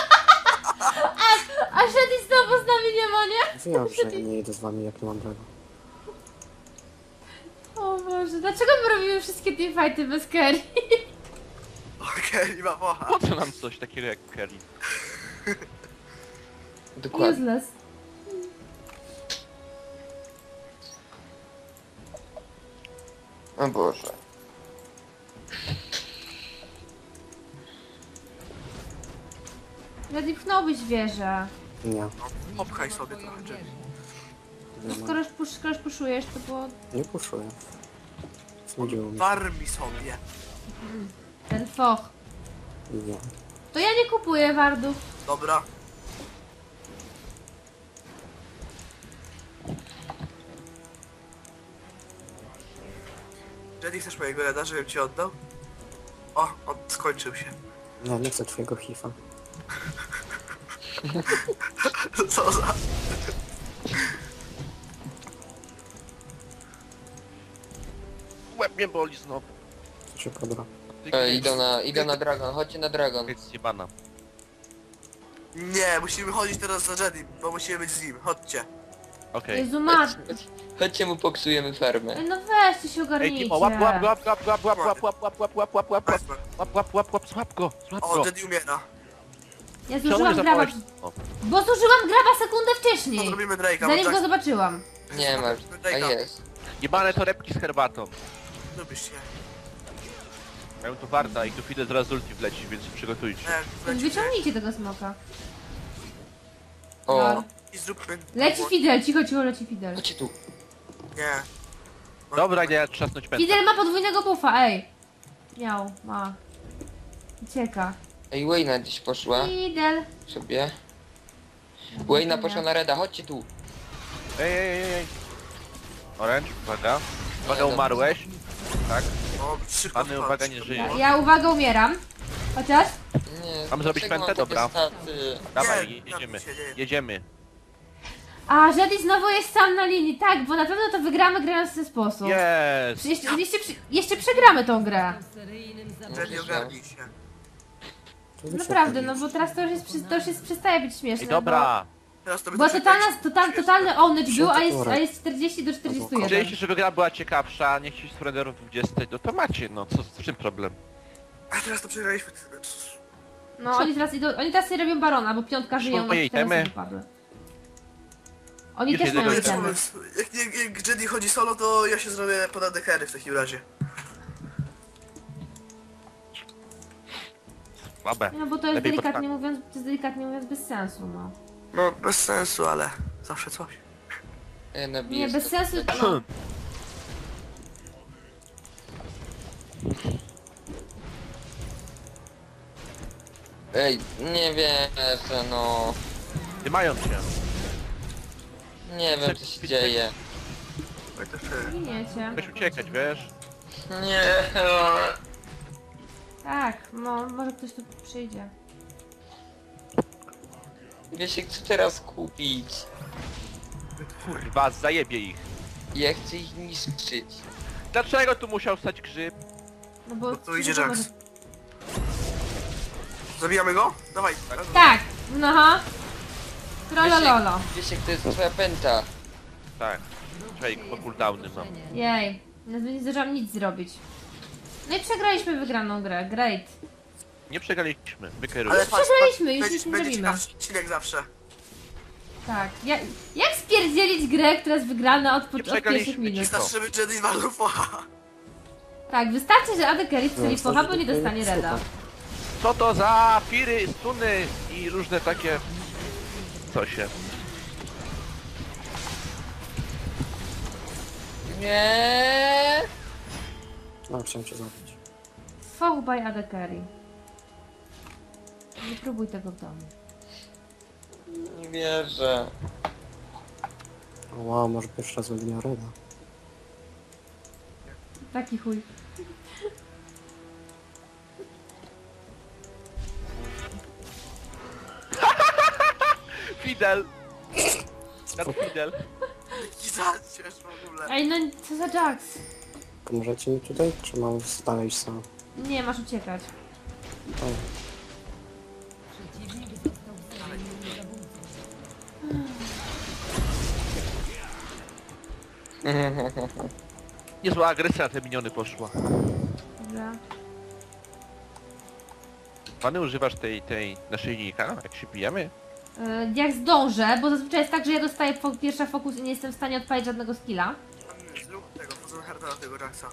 A Shady znowu z nami nie ma, nie? Mówiłam, że ja nie idę z wami, jak nie mam brego. O Boże, dlaczego my robimy wszystkie teamfighty bez carry? Okej, ma pocha. Po co nam coś takiego jak Kelly? Dokładnie. Useless. O Boże. Shady, pchnąłbyś wieżę. Nie, Popchaj sobie trochę, Jenny. No skoro już, pusz, skoro już puszujesz, to było nie puszuję. Znudziło mi. Farmi sobie. ten foch. Nie. To ja nie kupuję wardów. Dobra. Jenny, chcesz mojego reda, żebym ci oddał? O, on skończył się. Nie, nie chcę twojego hifa. Co za... Łeb mnie boli znowu. Co się podoba? Ej, idą na, idą na Dragon, chodźcie na Dragon. Jest jebana. Nie, musimy chodzić teraz za Jenny, bo musimy być z nim. Chodźcie. Okej. Jezu, mat. Chodź- Chodźcie mu poksujemy fermę. Ej, no weźcie się Ej, ogarnijcie. Timo, łap, łap, łap, łap, łap, łap, łap, łap, łap, łap, łap, łap, łap, łap, Nice man. łap, łap, łap, łap, złap go, złap O, go. Jenny umiera. Ja Czemu nie zużyłam graba, zapałeś? O, bo zużyłam graba sekundę To wcześniej. zrobimy Drake'a, bo Zanim go Jack... zobaczyłam. Nie masz. A jest. jebane torebki z herbatą. Lubisz się. Mają tu warta i tu Fide zaraz z ulti wleci, więc się przygotujcie. Nie, Więc leci wyciągnijcie tego smoka. O, Lol. i zróbmy... Leci Fidel, cicho, cicho, leci Fidel. chodźcie tu. Nie. Dobra, idę trzasnąć pętlę. Fidel ma podwójnego buffa, ej. Miał, ma. Ucieka. Ej, Wayna gdzieś poszła Fidel. sobie. Wayna poszła na Reda, chodźcie tu. Ej, ej, ej, ej. Orange, uwaga. Uwaga, Nie, no. umarłeś. Tak. O, szybko Pany, wchodź. uwaga, nie żyje. Ja, ja uwaga umieram. Chociaż? Nie, Mam zrobić dlaczego pętę? mam takie Dobra. staty? Dawaj, Nie, jedziemy. nie, nie. Jedziemy. A, Żadi znowu jest sam na linii. Tak, bo na pewno to wygramy grając w ten sposób. Jest! Jeszcze, jeszcze, przy- jeszcze przegramy tą grę. Seryjnym Jenny, zabójcą. ogarnij się. To wy się Naprawdę, no ogarnijcie. bo teraz to już, jest, przy- to już jest, przestaje być śmieszne. Ej, dobra. Teraz to Bo, będzie bo totalna, czekać. total, totalny ownage był, a jest, Dobra. a jest czterdzieści do czterdziestu jeden. Chcieliście, żeby gra była ciekawsza, niech się z Frenderów dwudziesty, no to macie, no co, z czym problem? A teraz to przegraliśmy. No oni teraz idą, oni teraz sobie robią barona, bo piątka żyją, moje na cztery itemy. osoby padły. Oni Już też jednego mają Lepszy itemy. itemy. pomysł. Jak, jak, jak Jedi chodzi solo, to ja się zrobię pod adekery w takim razie. Słabe. No bo to jest Lepiej delikatnie podpa- mówiąc, to jest delikatnie mówiąc bez sensu, no. No, bez sensu, ale zawsze coś. Ja nabiję Nie, bez stopę. sensu, no. Ej, nie wierzę, no. Nie mają się. Nie wiem, co się dzieje. Oj, to wtedy. Giniecie. Chcesz uciekać, wiesz? Nie. Tak, no, może ktoś tu przyjdzie. Wiesiek, co teraz kupić? Kurwa, zajebie ich. Ja chcę ich niszczyć. Dlaczego tu musiał stać grzyb? No bo... Bo tu idzie no, Jax. Zabijamy go? Dawaj. Tak, no ha. Trollololo. Wiesiek, to jest twoja pęta. Tak. Czekaj, po cooldowny mam. Jej, no nie zdążyłam nic zrobić. No i przegraliśmy wygraną grę, great. Nie przegraliśmy, wykieruj. Ale patrz, Przegraliśmy, już będzie, nic nie będzie robimy. ciekawszy odcinek zawsze. Tak, ja, jak spierdzielić grę, która jest wygrana od, Nie od pierwszych przegraliśmy, minut? cicho. Wystarczy, żeby Jedi walnął focha. Tak, wystarczy, że Ade Carry strzeli No, focha, bo to- nie to- dostanie to- reda. Co to za firy, stuny i różne takie... Co się? Nie. No, chciałem cię zabić. Foch by Ade Carry. Nie próbuj tego w domu. Nie wierzę. Wow, może pierwszy raz wezmę Reda. Taki chuj. Fidel! Nad Fidel. I zaciesz w ogóle. Ej, no co za Jax? Pomożecie mi tutaj, czy mam dalej iść sam? Nie, masz uciekać. O, Przeciwnik został seryjnym zabójcą. Niezła agresja na te miniony poszła. Dobra. Pany, używasz tej, tej naszyjnika, jak się bijemy? Yy, jak zdążę, bo zazwyczaj jest tak, że ja dostaję fo pierwsza fokus i nie jestem w stanie odpalić żadnego skilla. Zrób tego, pozwól harda na tego Jaxa.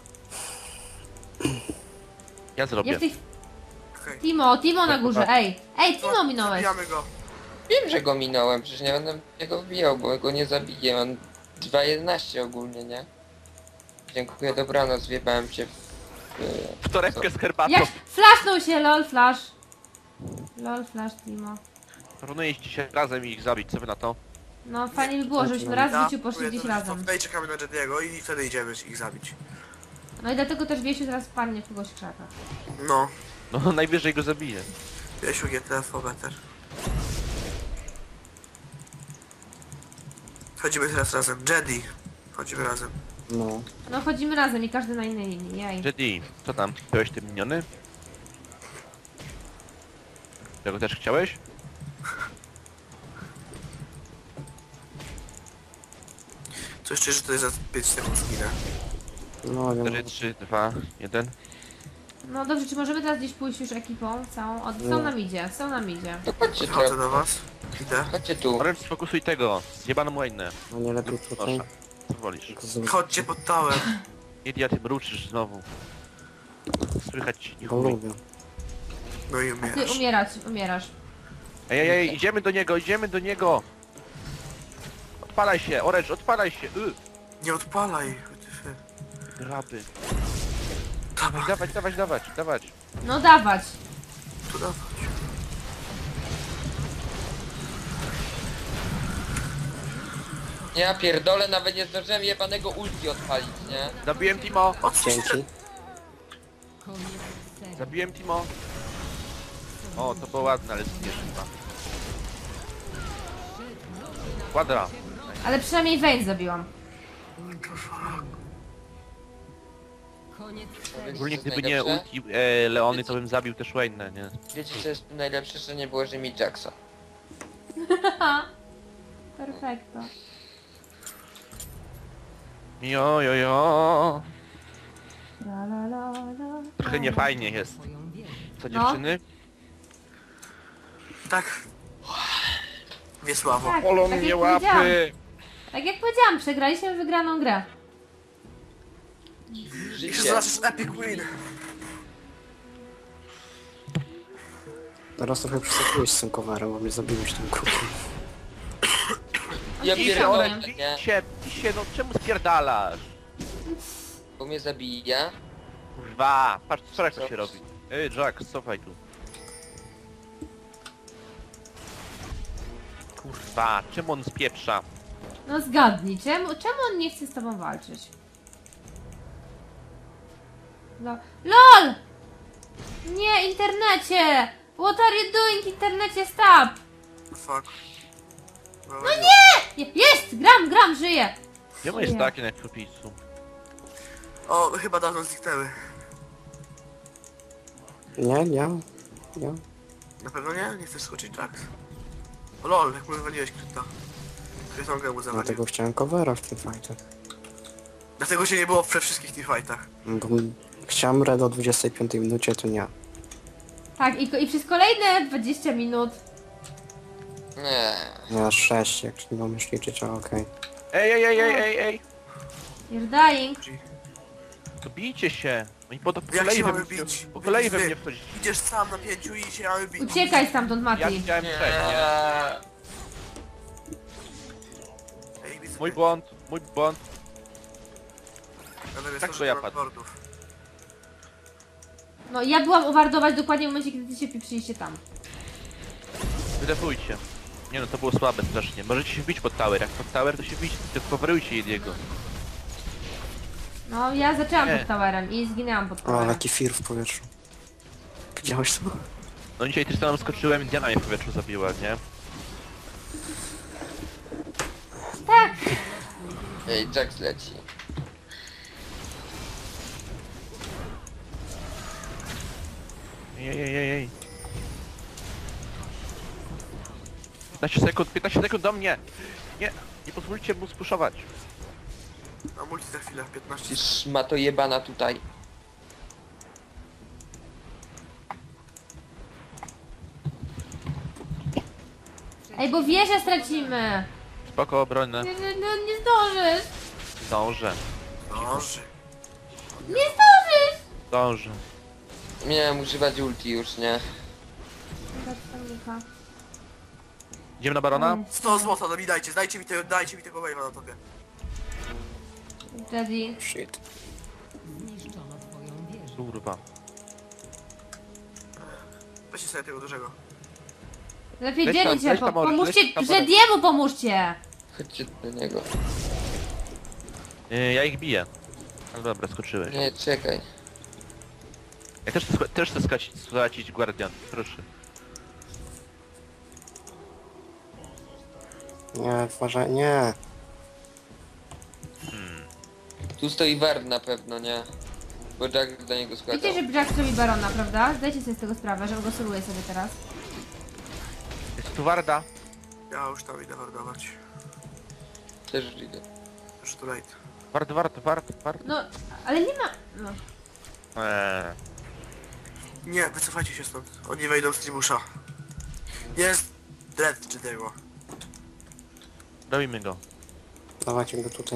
Ja zrobię. Ja w tych... Okej. Timo, Timo na górze, ej! Ej, Timo minąłeś! Zabijamy go. Wiem, że go minąłem, przecież nie będę go wbijał, bo go nie zabiję. Mam dwa jedenaście ogólnie, nie? Dziękuję, dobranoc, wjebałem cię w... W torebkę z herbatą. Jak flashnął się, lol, flash. Lol, flash, Timo. Proponuję iść dzisiaj razem i ich zabić, co wy na to? No fajnie by było, żebyśmy raz w życiu poszli gdzieś razem. Tutaj czekamy na Jediego i wtedy idziemy ich zabić. No i dlatego też Wiesiu teraz padnie w kogoś w krzakach. No. No najwyżej go zabiję. Wiesiu G T F O better. Chodzimy teraz razem. Jedi. Chodzimy razem. no. No chodzimy razem i każdy na innej linii, jej. Jedi, co tam? Byłeś tym miniony? Tego też chciałeś? Coś czuję, że to jest za pięć sekund zginę. No, nie cztery, trzy, dwa, jeden. No dobrze, czy możemy teraz gdzieś pójść już ekipą całą? O, są nam idzie, są nam idzie. To chodźcie Chodzę tu, do was. Idę. chodźcie tu. Orange, sfokusuj tego. Zjebaną wojnę. No nie lepiej tutaj. Proszę. Co wolisz? Tylko z... Chodźcie pod tałem. Jedia, ty mruczysz znowu. Słychać ci nie Bo chuj. lubię. No i Ty umierasz. umierać, umierasz. Ej, ej, ej, idziemy do niego, idziemy do niego! Odpalaj się, Orange, odpalaj się! Y, Nie odpalaj. graby. Dawaj, Dawać, dawać, dawać, dawać. No dawać. tu dawać. Ja pierdolę, nawet nie zdążyłem jebanego ulti odpalić, nie? Zabiłem Timo! Odsuń się. Dzięki. Koniec serii. Zabiłem Timo! O, to było ładne, ale zgniesz chyba. Kwadra! Ale przynajmniej Vayne zabiłam. Koniec serii. Ogólnie Co jest gdyby nie najlepsze? ulti e, Leony, to bym zabił też Wayne, nie? Wiecie co jest najlepsze, że nie było, że mi Jacksa. Perfekto. Jo, jo, jo. La, la, la, la. Trochę niefajnie jest. Twoją wieżę. Co No. dziewczyny? Tak. Wiesławo. Tak, Polą tak mnie jak powiedziałam. łapy! Tak jak powiedziałam, przegraliśmy wygraną grę. Jeszcze Życie. zobaczysz Epic Win. Teraz trochę przesadziłeś z tym coverem, bo mnie zabiłeś tym krukiem. Ja Oczywiście, pierdolę, powiem. nie? Się, się, no czemu spierdalasz? Bo mnie zabija. Kurwa, patrz, co jak to się robi. Ej, Jack, cofaj tu. Kurwa, czemu on spieprza? No zgadnij, czemu, czemu on nie chce z tobą walczyć? No. LOL! Nie, internecie! What are you doing, internecie, stop! Fuck. No Je- Jest! Gram, gram, żyję! Czemu jest Nie. taki na podpisu? O, chyba dawno zniknęły. Nie, nie, nie. Na pewno nie? Nie chcesz skoczyć, Jack? O lol, jak mu wywaliłeś kryta. Krytągę mu zawalił. Dlatego chciałem covera w tym fightach. Dlatego cię nie było we wszystkich teamfightach. Bo chciałem red o dwudziestej piątej minucie, to nie. Tak, i, i przez kolejne dwadzieścia minut. Nie. Nie, sześć, jak nie mam już liczyć, ale okej. Ej, ej, ej, ej, ej, ej! You're dying. To bijcie się! Oni po, po Jak kolei się we mamy mnie, bić? po kolei we Wy. mnie wchodzić. Idziesz sam na pięciu i się mamy bić. Uciekaj stamtąd, Ja Mati. chciałem przejść, nie? Ej, widzę. Mój błąd, mój błąd. Natomiast tak to, to ja że mam padłem. lordów. No ja byłam uwardować dokładnie w momencie, kiedy ty się pieprzyliście tam. Wydefujcie. Nie no, to było słabe strasznie. Możecie się wbić pod tower. Jak pod tower, to się wbić, tylko coverujcie jednego. No ja zaczęłam Nie. pod towerem i zginęłam pod O, towerem. jaki fir w powietrzu. Widziałeś to? No dzisiaj Tristanem skoczyłem i Diana mnie w powietrzu zabiła, nie? Tak! Ej, Jack leci. Ej, ej, ej, ej. piętnaście sekund, piętnaście sekund do mnie! Nie, nie pozwólcie mu spuszować. A multi za chwilę, piętnaście. Ty szmato jebana tutaj. Ej, bo wieżę stracimy! Spoko, obronę. Nie, nie, no, nie zdążysz! Zdążę, Boże. Nie zdążysz! zdążę. Miałem używać ulti już, nie? Idziemy na barona? sto złota, no mi dajcie, dajcie mi tego, dajcie mi tego wave'a na tobie. Jedi. Shit. Zniszczono twoją wieżę. Kurwa. Weźcie sobie tego dużego. Lepiej Weź tam, dzielić się, weź po, tam, Morris, pomóżcie, weź tam, Jediemu pomóżcie! Chodźcie do niego. Yy, ja ich biję. No dobra, skoczyłeś. Nie, czekaj. Ja też chcę, też chcę skacić, stracić Guardian, proszę. Nie, uważaj, nie. Tu stoi Ward na pewno, nie? Bo Jack do niego składał. Wiecie, że Jack zrobi barona, prawda? Zdajcie sobie z tego sprawę, że go soluję sobie teraz. Jest tu Warda. Ja już tam idę wardować. Też idę. Już tu late. Ward, Ward, Ward, Ward. No, ale nie ma... No. Eee. Nie, wycofajcie się stąd. Oni wejdą z Tribusza. Jest Dread czy tego. Robimy go. Dawajcie go tutaj.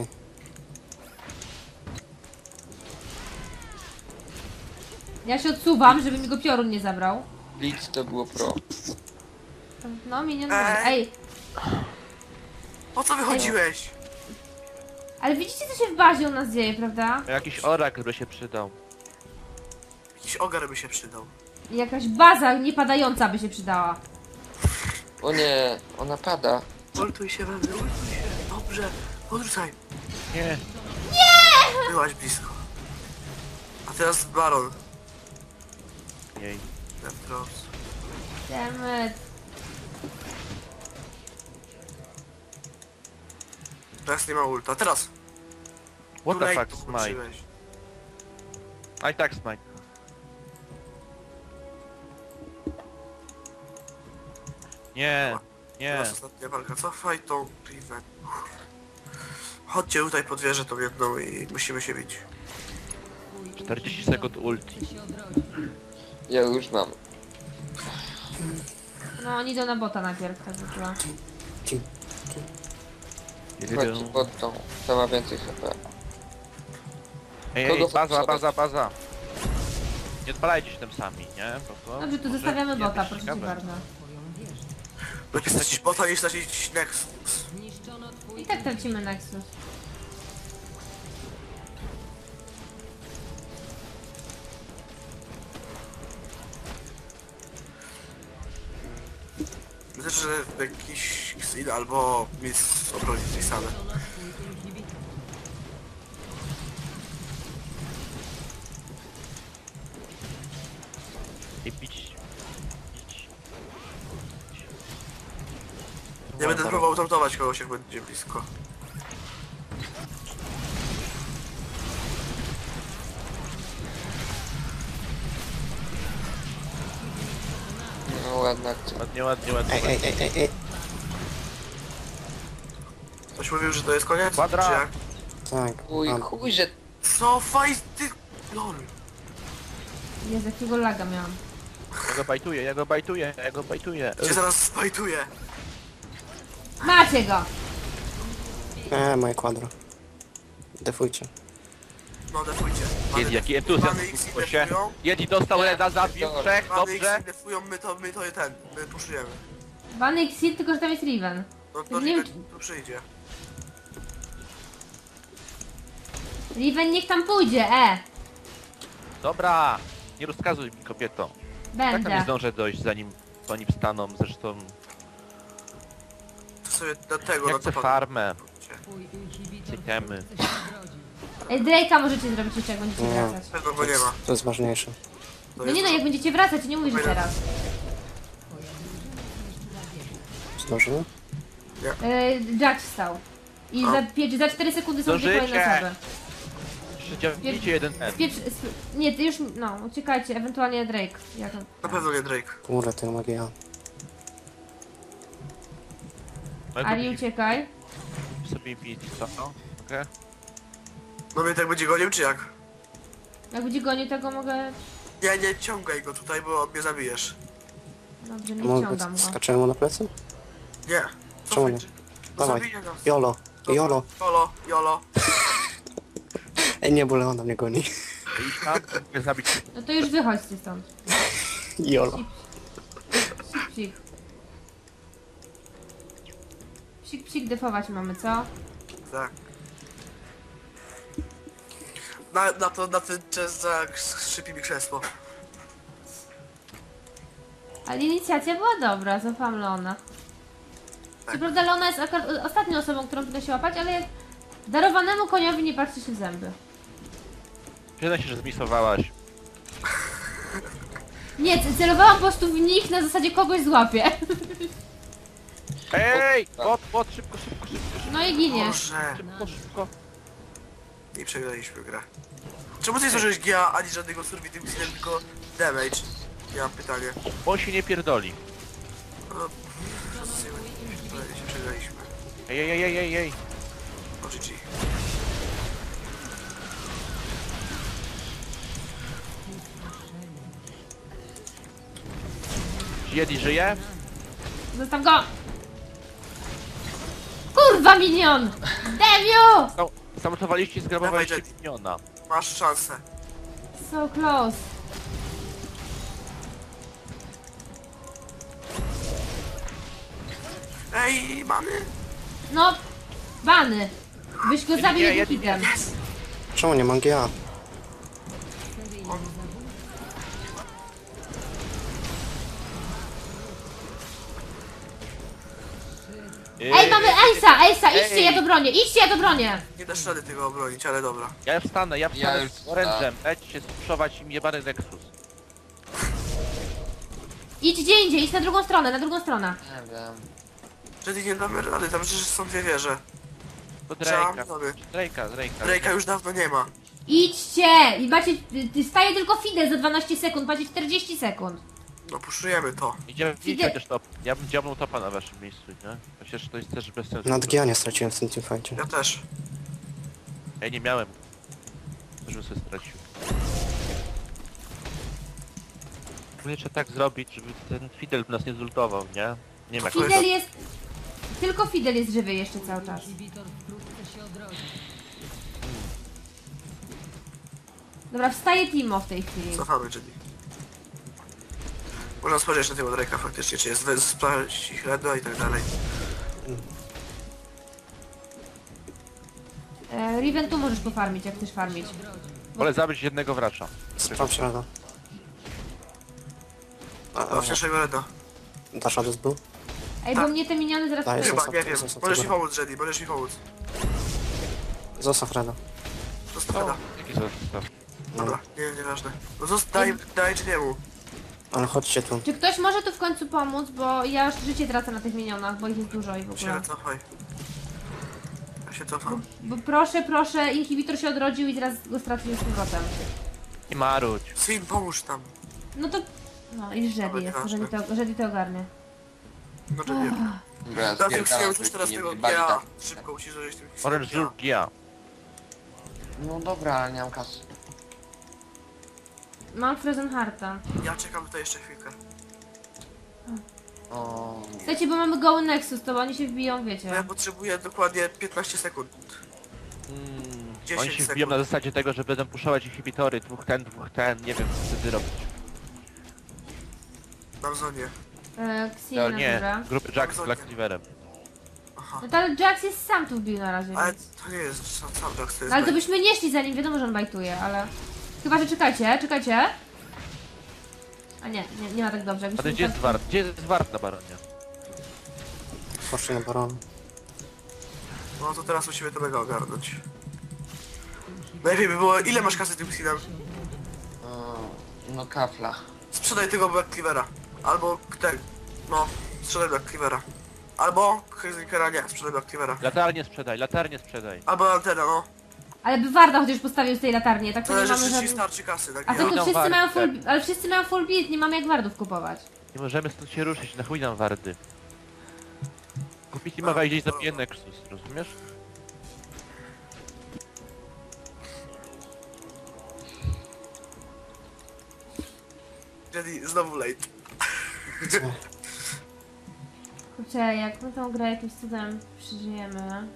Ja się odsuwam, żeby mi go piorun nie zabrał. Blitz to było pro. No, minion... Ej. Ej, Po co wychodziłeś? ale widzicie, co się w bazie u nas dzieje, prawda? Jakiś orak by się przydał. Jakiś ogar by się przydał. I jakaś baza niepadająca by się przydała. O nie, ona pada. Ultuj się we mnie, ultuj się. Dobrze, odrzucaj. Nie. Byłaś blisko. A teraz Baron. Jej. Deathdrops. Dammit. Teraz nie ma ulta. Teraz! What Too the late fuck, to smite. włączyłeś. A i tak smite. Nie, nie. Teraz ostatnia walka. Cofaj tą Riven. Chodźcie tutaj pod wieżę tą jedną i musimy się bić. czterdzieści sekund ulti. Chce się odrodzić. Ja już mam. No oni idą na bota najpierw, tak by była. Chodźcie pod tą. To ma więcej H P. Ej, Kogo ej, baza, fokusować? baza, baza. Nie odpalajcie się tym sami, nie? Bo to Dobrze, to może zostawiamy nie bota, być proszę cię ciekawe. bardzo. Twoją wieżę. Lepiej stracić bota niż stracić Nexus. Zniszczono twój I tak tracimy Nexus. Myślę, że jakiś Xin albo Miss obroni tej same. zniszczono twój inhibitor. I bić. Bić. Nie będę próbował tortować kogoś, jak będzie blisko. No ładna akcja. Ładnie, ładnie, ładnie. Ej, ej, ej, ej, ej. Ktoś mówił, że to jest koniec? Kwadra. Czy jak? Tak. Chuj, mam. chuj, że... Co? Faj, ty... Lol. Jezu, jakiego laga miałam. Ja go bajtuję, ja go bajtuję, ja go bajtuję. Cię zaraz spajtuję. Macie go! Eee, moje kwadro. Defujcie. No, defujcie. Jedzi, jaki entuzjazm Mamy X w się. defują. Jedzi dostał Reda, zabił trzech, Mamy X dobrze. defują, my to, my to ten, my puszujemy. Bany Exit, tylko że tam jest Riven. No to Nie Riven wiem, tu przyjdzie. Riven niech tam pójdzie, e! Dobra, nie rozkazuj mi, kobieto. Tak tam nie Będę. zdążę dojść, zanim oni wstaną, zresztą To sobie do tego, ja no chcę to farmę. Twój inhibitor Czekamy. chce się odrodzić. Ej, Drake'a możecie zrobić jeszcze, jak będziecie Nie. wracać. Tego go nie ma. To jest ważniejsze. To No jest- nie no, jak będziecie wracać, nie mówię, że teraz. Twoja drużyna zniszczyła wieżę. Zdążymy? Yy, Jack wstał. I A. za, pie- za cztery sekundy są dwie Zdążycie. kolejne osoby. Jeszcze ciągnijcie jeden ten. Spieprz... Sp... Nie, ty już... No, uciekajcie, ewentualnie Drake. Jak... Na pewno nie Drake. Kurde, to magia. Ali, uciekaj. Sobie pić, co? Okej? No mnie tak będzie gonił, czy jak? Jak będzie gonił, tego mogę... Nie, nie ciągaj go tutaj, bo mnie zabijesz. Dobrze, nie Mogę wciągam go. skaczemy mu na plecy? Nie. Czemu nie? No Dawaj. zabiję nas. Jolo. Jolo. Jolo, jolo. Ej, nie, bo Leona mnie goni. I tam mogę zabić. No to już wychodźcie stąd. Jolo. Psik, psik. Psik, psik, defować mamy, co? Tak. Na, na to, na ten czas za skrzypi mi krzesło. Ale inicjacja była dobra, zaufam Leona. Co prawda Leona jest akurat ostatnią osobą, którą powinno się łapać, ale darowanemu koniowi nie patrzy się w zęby. Przyznaj się, że zmisowałaś. Nie, c- celowałam po prostu w nich na zasadzie kogoś złapię. Ej! Bot, bot, szybko, szybko, szybko, szybko, No i ginie. Boże. szybko, szybko. I przegraliśmy grę. Czemu ty zużyłeś G A ani żadnego survey tym skillem, tylko damage? Ja mam pytanie. On się nie pierdoli. No, przegraliśmy. Ej, ej, ej, ej, ej. O G G. Jedzi żyje? Zostaw go! Kurwa minion! Debiu! No, zamotowaliście i zgrabowaliście Dawaj, Jet. miniona. Masz szansę. So close. Ej, mamy? No, bany. Byś go zabił Nie, nie, jednym nie, hitem. Czemu nie mam G A? Seryjny zabójca. Ej, mamy Ace'a, Ace'a, idźcie, Ej. ja to bronię, idźcie, ja to bronię. Nie dasz rady tego obronić, ale dobra. Ja wstanę, ja wstanę już z orężem. Dajcie się spuszować im jebany Nexus. Idź gdzie indziej, idź na drugą stronę, na drugą stronę. Nie wiem. Że nie damy rady, tam przecież są dwie wieże. To Trzeba, Drake'a. mamy. Drake'a, Drake'a. Drake'a już dawno nie ma. Idźcie! I macie, ty- staje tylko Fide za dwanaście sekund, macie czterdzieści sekund. No puszujemy to. Idziemy, Idę. idźcie też top. Ja bym dziabnął topa na waszym miejscu, nie? Chociaż to jest też bez sensu. Nad G A nie straciłem w tym teamfightie. Ja też. Ja nie miałem. Też bym sobie stracił. Ogólnie trzeba tak zrobić, żeby ten Fidel nas nie zultował, nie? Nie wiem jak Fidel jest... Tylko Fidel jest żywy jeszcze cały czas. Inhibitor wkrótce się odrodzi. Dobra, wstaje Timo w tej chwili. Cofamy, Jenny. Można spojrzeć na tego Drake'a faktycznie, czy jest sprawdzić ich Redo i tak dalej. E, Riven tu możesz pofarmić, jak chcesz farmić. Wolę zabić jednego wracza. Sprawdź Rada. A, O, a, wcześniejszego Redo. dasz radę z był? Ej, bo mnie te miniony zaraz... Daj, Daj, Chyba, zostaw, nie wiem. zostaw Możesz mi tego. pomóc, Jenny, możesz mi pomóc. Zostaw Rada. Zostaw O, Reda. jaki zostaw. Dobra, nie, nieważne. No zostaw, daj, daj Jenniemu. Ale chodźcie tu. Czy ktoś może tu w końcu pomóc, bo ja już życie tracę na tych minionach, bo ich jest dużo i w Się ogóle. cofaj. Ja się cofam. Bo proszę, proszę, inhibitor się odrodził i teraz go stracił z powrotem. I marudź. Sin, pomóż tam. No to... No i Rzedi jest, Rzedi to, Rzedi to ogarnie. No Jenny. Dobra, Na tym spierdalam, już teraz nie tego wybali G A. tak. Szybko musisz zrobić tym Orange G A. Żółk ja. No dobra, ale nie mam kasy. Mam Frozen Hearta. Ja czekam tutaj jeszcze chwilkę. O, Słuchajcie, bo mamy Go Nexus, to oni się wbiją, No ja wiecie. potrzebuję dokładnie piętnaście sekund. Mm, dziesięć oni się sekund. wbiją na zasadzie tego, że będą puszować inhibitory, dwóch ten, dwóch ten, nie wiem co wtedy robić. Na zonie. E, To Xina, nie, dobra. grupy Jack z Black Cleaverem. Aha. No to ale Jax jest sam tu wbił na razie, Ale więc... to nie jest sam sam Jax, to No jest ale to Blade. byśmy nie szli za nim, wiadomo, że on bajtuje, ale... Chyba, że czekajcie, czekajcie. A nie, nie, nie ma tak dobrze. A jakbyśmy to gdzie jest tak- Wart? Gdzie jest Wart na baronie? Poszli na barona. No to teraz musimy to mega ogarnąć. Najlepiej by było, ile masz kasy tym Sinem? o, no kafla. Sprzedaj tego Black Cleavera. Albo ten, no, sprzedaj Black Cleavera. Albo Hezikera nie, sprzedaj Black Cleavera. Latarnię sprzedaj, latarnię sprzedaj. Albo Antena, no. Ale by Warda chociaż postawił z tej latarni, tak to nie Zależy mamy czy ci żadnych... starczy kasy, tak A nie? to, to Idą wszyscy warty. mają full... Ale wszyscy mają full beat, nie mamy jak Wardów kupować. Nie możemy stąd się ruszyć, na chuj nam Wardy. Kupić i ma gdzieś zabije Nexus, rozumiesz? Jenny, znowu late. Kurczę, jak my tą grę jakimś cudem przeżyjemy...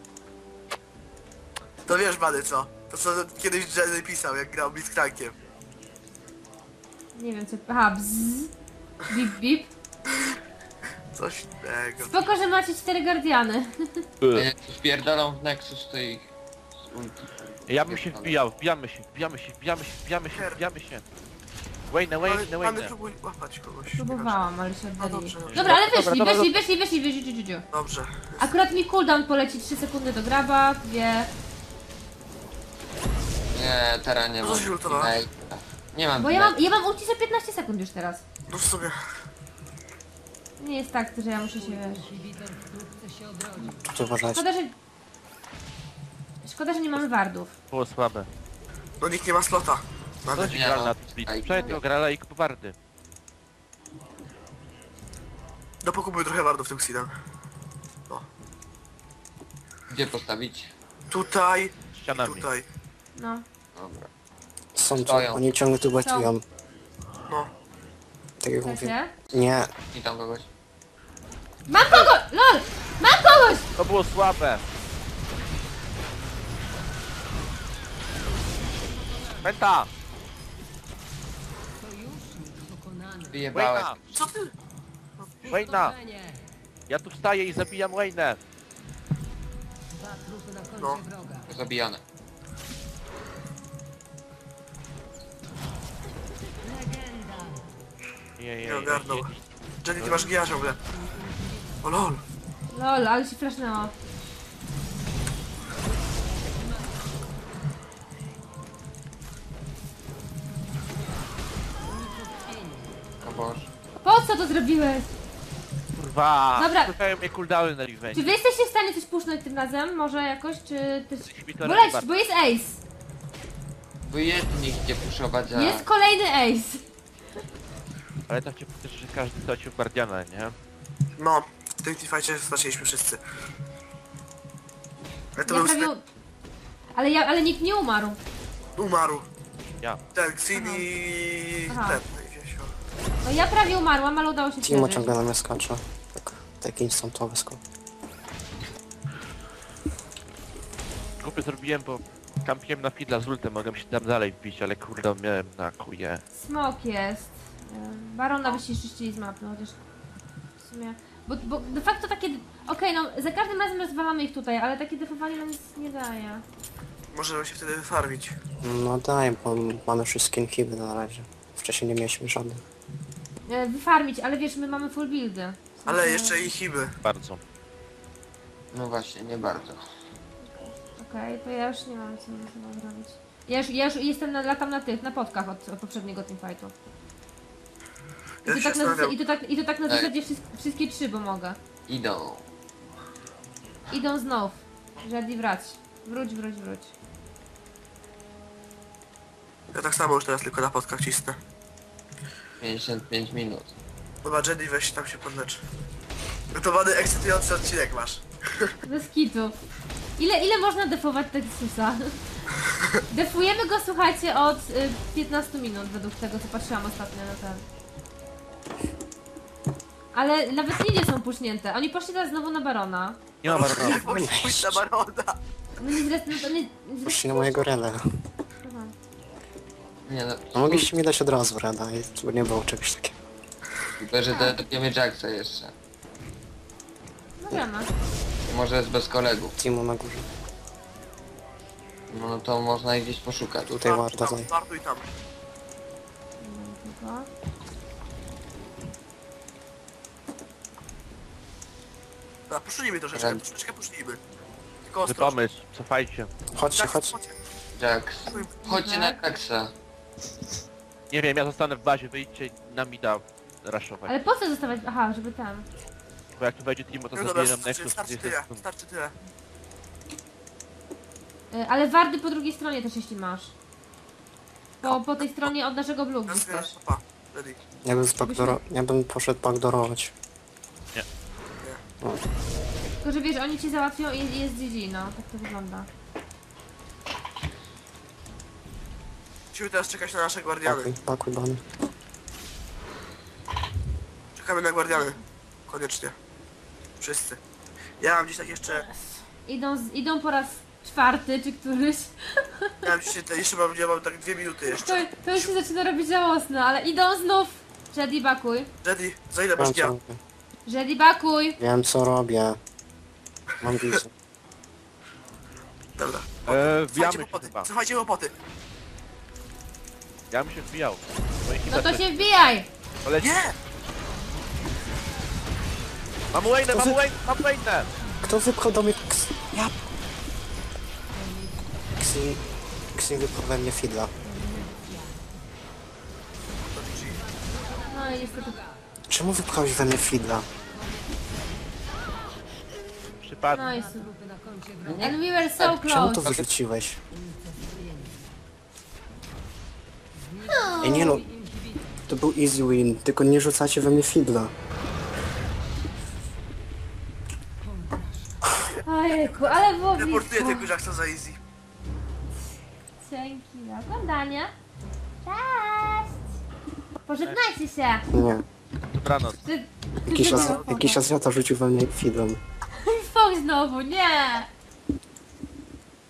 To wiesz, Bany, co? To co kiedyś Jenny pisał, jak grał Blitzcrankiem. Nie wiem co... Aha, bzzz. Bip, bip. Coś tego. Spoko, że macie cztery Guardiany. Jak spierdalam w Nexus, to ich z ulti. Ja bym się wbijał, wbijamy się, wbijamy się, wbijamy się, wbijamy się, wbijamy się. Wayne, Wayne, Bany, Wayne. Bany, próbuj łapać kogoś. Próbowałam, ale się No oddalili. dobrze, dobrze. Dobra, ale Dobra, wyszli, dobra, wyszli, dobra. wyszli, wyszli, wyszli, wyszli, wyszli. Dobrze. Akurat mi cooldown poleci trzy sekundy do graba, dwie... Nie, teraz nie No mam. coś ultowała. Ej, nie mam. Bo ja mam, ja mam ulti za piętnaście sekund już teraz. No w sumie. Nie jest tak, że ja muszę się, wiesz... Inhibitor wkrótce się odrodzi. Tu uważajcie. Szkoda, że... Szkoda, że nie mamy wardów. Było słabe. No nikt nie ma slota. Co Bany. ci Nie, gra no. na split? Sprzedaj tego grala i kup Wardy. No pokupuj trochę wardów tym Sinem. Gdzie postawić? Tutaj i Ścianami. tutaj. No. Dobra. Są tu, Stoją. oni ciągle tu bajtują. No. Tak jak mówię. Chcecie? Nie, I tam kogoś. Mam kogoś! LOL! Mam kogoś! To było słabe. Penta! Sojusznik pokonany. Wyjebałem. Wayna! Co ty? Wayna! Pustoszenie. Ja tu wstaję i zabijam Wayne. Dwa trupy na koncie No. wroga. Zabijane. Legenda. Jej, Nie ogarnął. Jenny, ty masz G A ciągle. O lol. LOL, ale się flashnęło. O Boże. Po co to zrobiłeś? Kurwa! Dobra. Słuchają mnie cooldowny na Czy Revenge. wy jesteście w stanie coś pusznąć tym razem? Może jakoś, czy... Też... Inhibitorem Bo leć, Wardy. bo jest ace. Wy jedni gdzie puszować, a... Jest kolejny ace. Ale tak cię powtórzę, że każdy stracił Guardiana, nie? No. W tym teamfightie straciliśmy wszyscy. Ale to Ja był prawie... zbyt... Ale ja, ale nikt nie umarł. Umarł. Ja. Ten, Xin i... Aha. ten. No i wziął. No ja prawie umarłam, ale udało się Timo przeżyć. ciągle na mnie skacze. Tak, taki instantowy skok. Kupy zrobiłem, bo kampiłem na fidla z ultem, mogłem się tam dalej wbić, ale kurde, miałem na kuje. Smok jest. Ym, Barona byście czyścili z mapy, no chociaż w sumie... Bo, bo de facto takie... Okej, no za każdym razem rozwalamy ich tutaj, ale takie defowanie nam nic nie daje. Możemy się wtedy wyfarmić. No daj, bo mamy wszystkie inhiby na razie. Wcześniej nie mieliśmy żadnych. E, Wyfarmić, ale wiesz, my mamy full buildy. W Ale sensie- jeszcze i hiby. Bardzo. No właśnie, nie bardzo. Okej, to ja już nie mam co co mam robić. Ja już, ja już jestem na, latam na tych, na podkach od, od poprzedniego teamfightu. I Ja to, się tak na, zastanawiam. i, to tak, I to tak na Ej. zasadzie wszystkie, wszystkie trzy, bo mogę. Idą. Idą znów. Żadni wrać. Wróć, wróć, wróć. Ja tak samo już teraz tylko na podkach cisnę. pięćdziesiąt pięć minut. Dobra, Jenny, weź tam się podlecz. Gotowany, ekscytujący odcinek masz. Bez kitu. Ile, ile można defować Texusa? Defujemy go, słuchajcie, od y, piętnastu minut, według tego, co patrzyłam ostatnio na ten. Ale nawet linie są pusznięte. Oni poszli teraz znowu na Barona. Nie ma bardzo. Pójdź pójdź na barona. No nie zres... No to nie... nie Poszli na mojego Reda. Aha. Nie no, No mogliście mi dać od razu Reda, bo nie było czegoś takiego. tylko że dopiemy Jacksa jeszcze. No wiemy. Może jest bez kolegów. Timo na górze. No to można ich gdzieś poszukać. Tutaj warto Tam, zaj. Wartuj tam. Tylko. Dobra, poszlimy troszeczkę, Rem. troszeczkę poszlimy. Tylko Zły ostrożnie. pomysł, cofajcie. Chodźcie, Tak, chodź. chodźcie. Jax. Chodźcie na Jacksa. Nie wiem, ja zostanę w bazie, wyjdźcie i na mida raszować. Ale po co zostawać... Aha, żeby tam. Bo jak tu wejdzie Timo, to No dobra, zabije nam starczy, Nexus starczy trzydzieści tyle, sekund. starczy tyle. Y, Ale wardy po drugiej stronie też, jeśli masz. Po, po tej stronie od naszego blugu Teraz też. pa, ready. Ja bym, zbackdooro... ja bym poszedł backdoorować. Tylko, że wiesz, oni cię załatwią i jest G G, no. Tak to wygląda. Musimy teraz czekać na nasze guardiany. Pakuj, pakuj bany. Czekamy na guardiany. Koniecznie. Wszyscy. Ja mam gdzieś tak jeszcze... Idą, z, idą po raz czwarty, czy któryś. Ja mam dzisiaj, jeszcze mam, ja mam tak dwie minuty To, jeszcze. to już się zaczyna robić żałosne, ale idą znów. Jedi bakuj. Ready, za ile masz Wiem co dnia? robię. Jedi bakuj. Wiem co robię. Mam wizję. Dobra. Eee, wbijamy Cofajcie się łopoty, chyba. cofajcie łopoty. Ja bym się wbijał. Moje No hiper to leci. się wbijaj. Poleci. Nie! Mam Wayne, mam Wayne, mam Wayne! Kto wypchał do mnie... Ks... Ja... Ksi... Ksi wypchał we mnie fidla. To G G. No i niestety. Czemu wypchałeś we mnie fidla? Przypadnie. No i super. Trupy na koncie wroga. And we were so Czemu to close. wyrzuciłeś? Ej nie no, to był easy win, tylko nie rzucacie we mnie fidla. Ojejku, ale było Reportuję blisko. tego Jacksa za easy. Dzięki za oglądanie. Cześć. Pożegnajcie się. Nie. Dobranoc. Ty, Jakiś, az... Jakiś Azjata rzucił we mnie fidlem. Fox znowu, nie.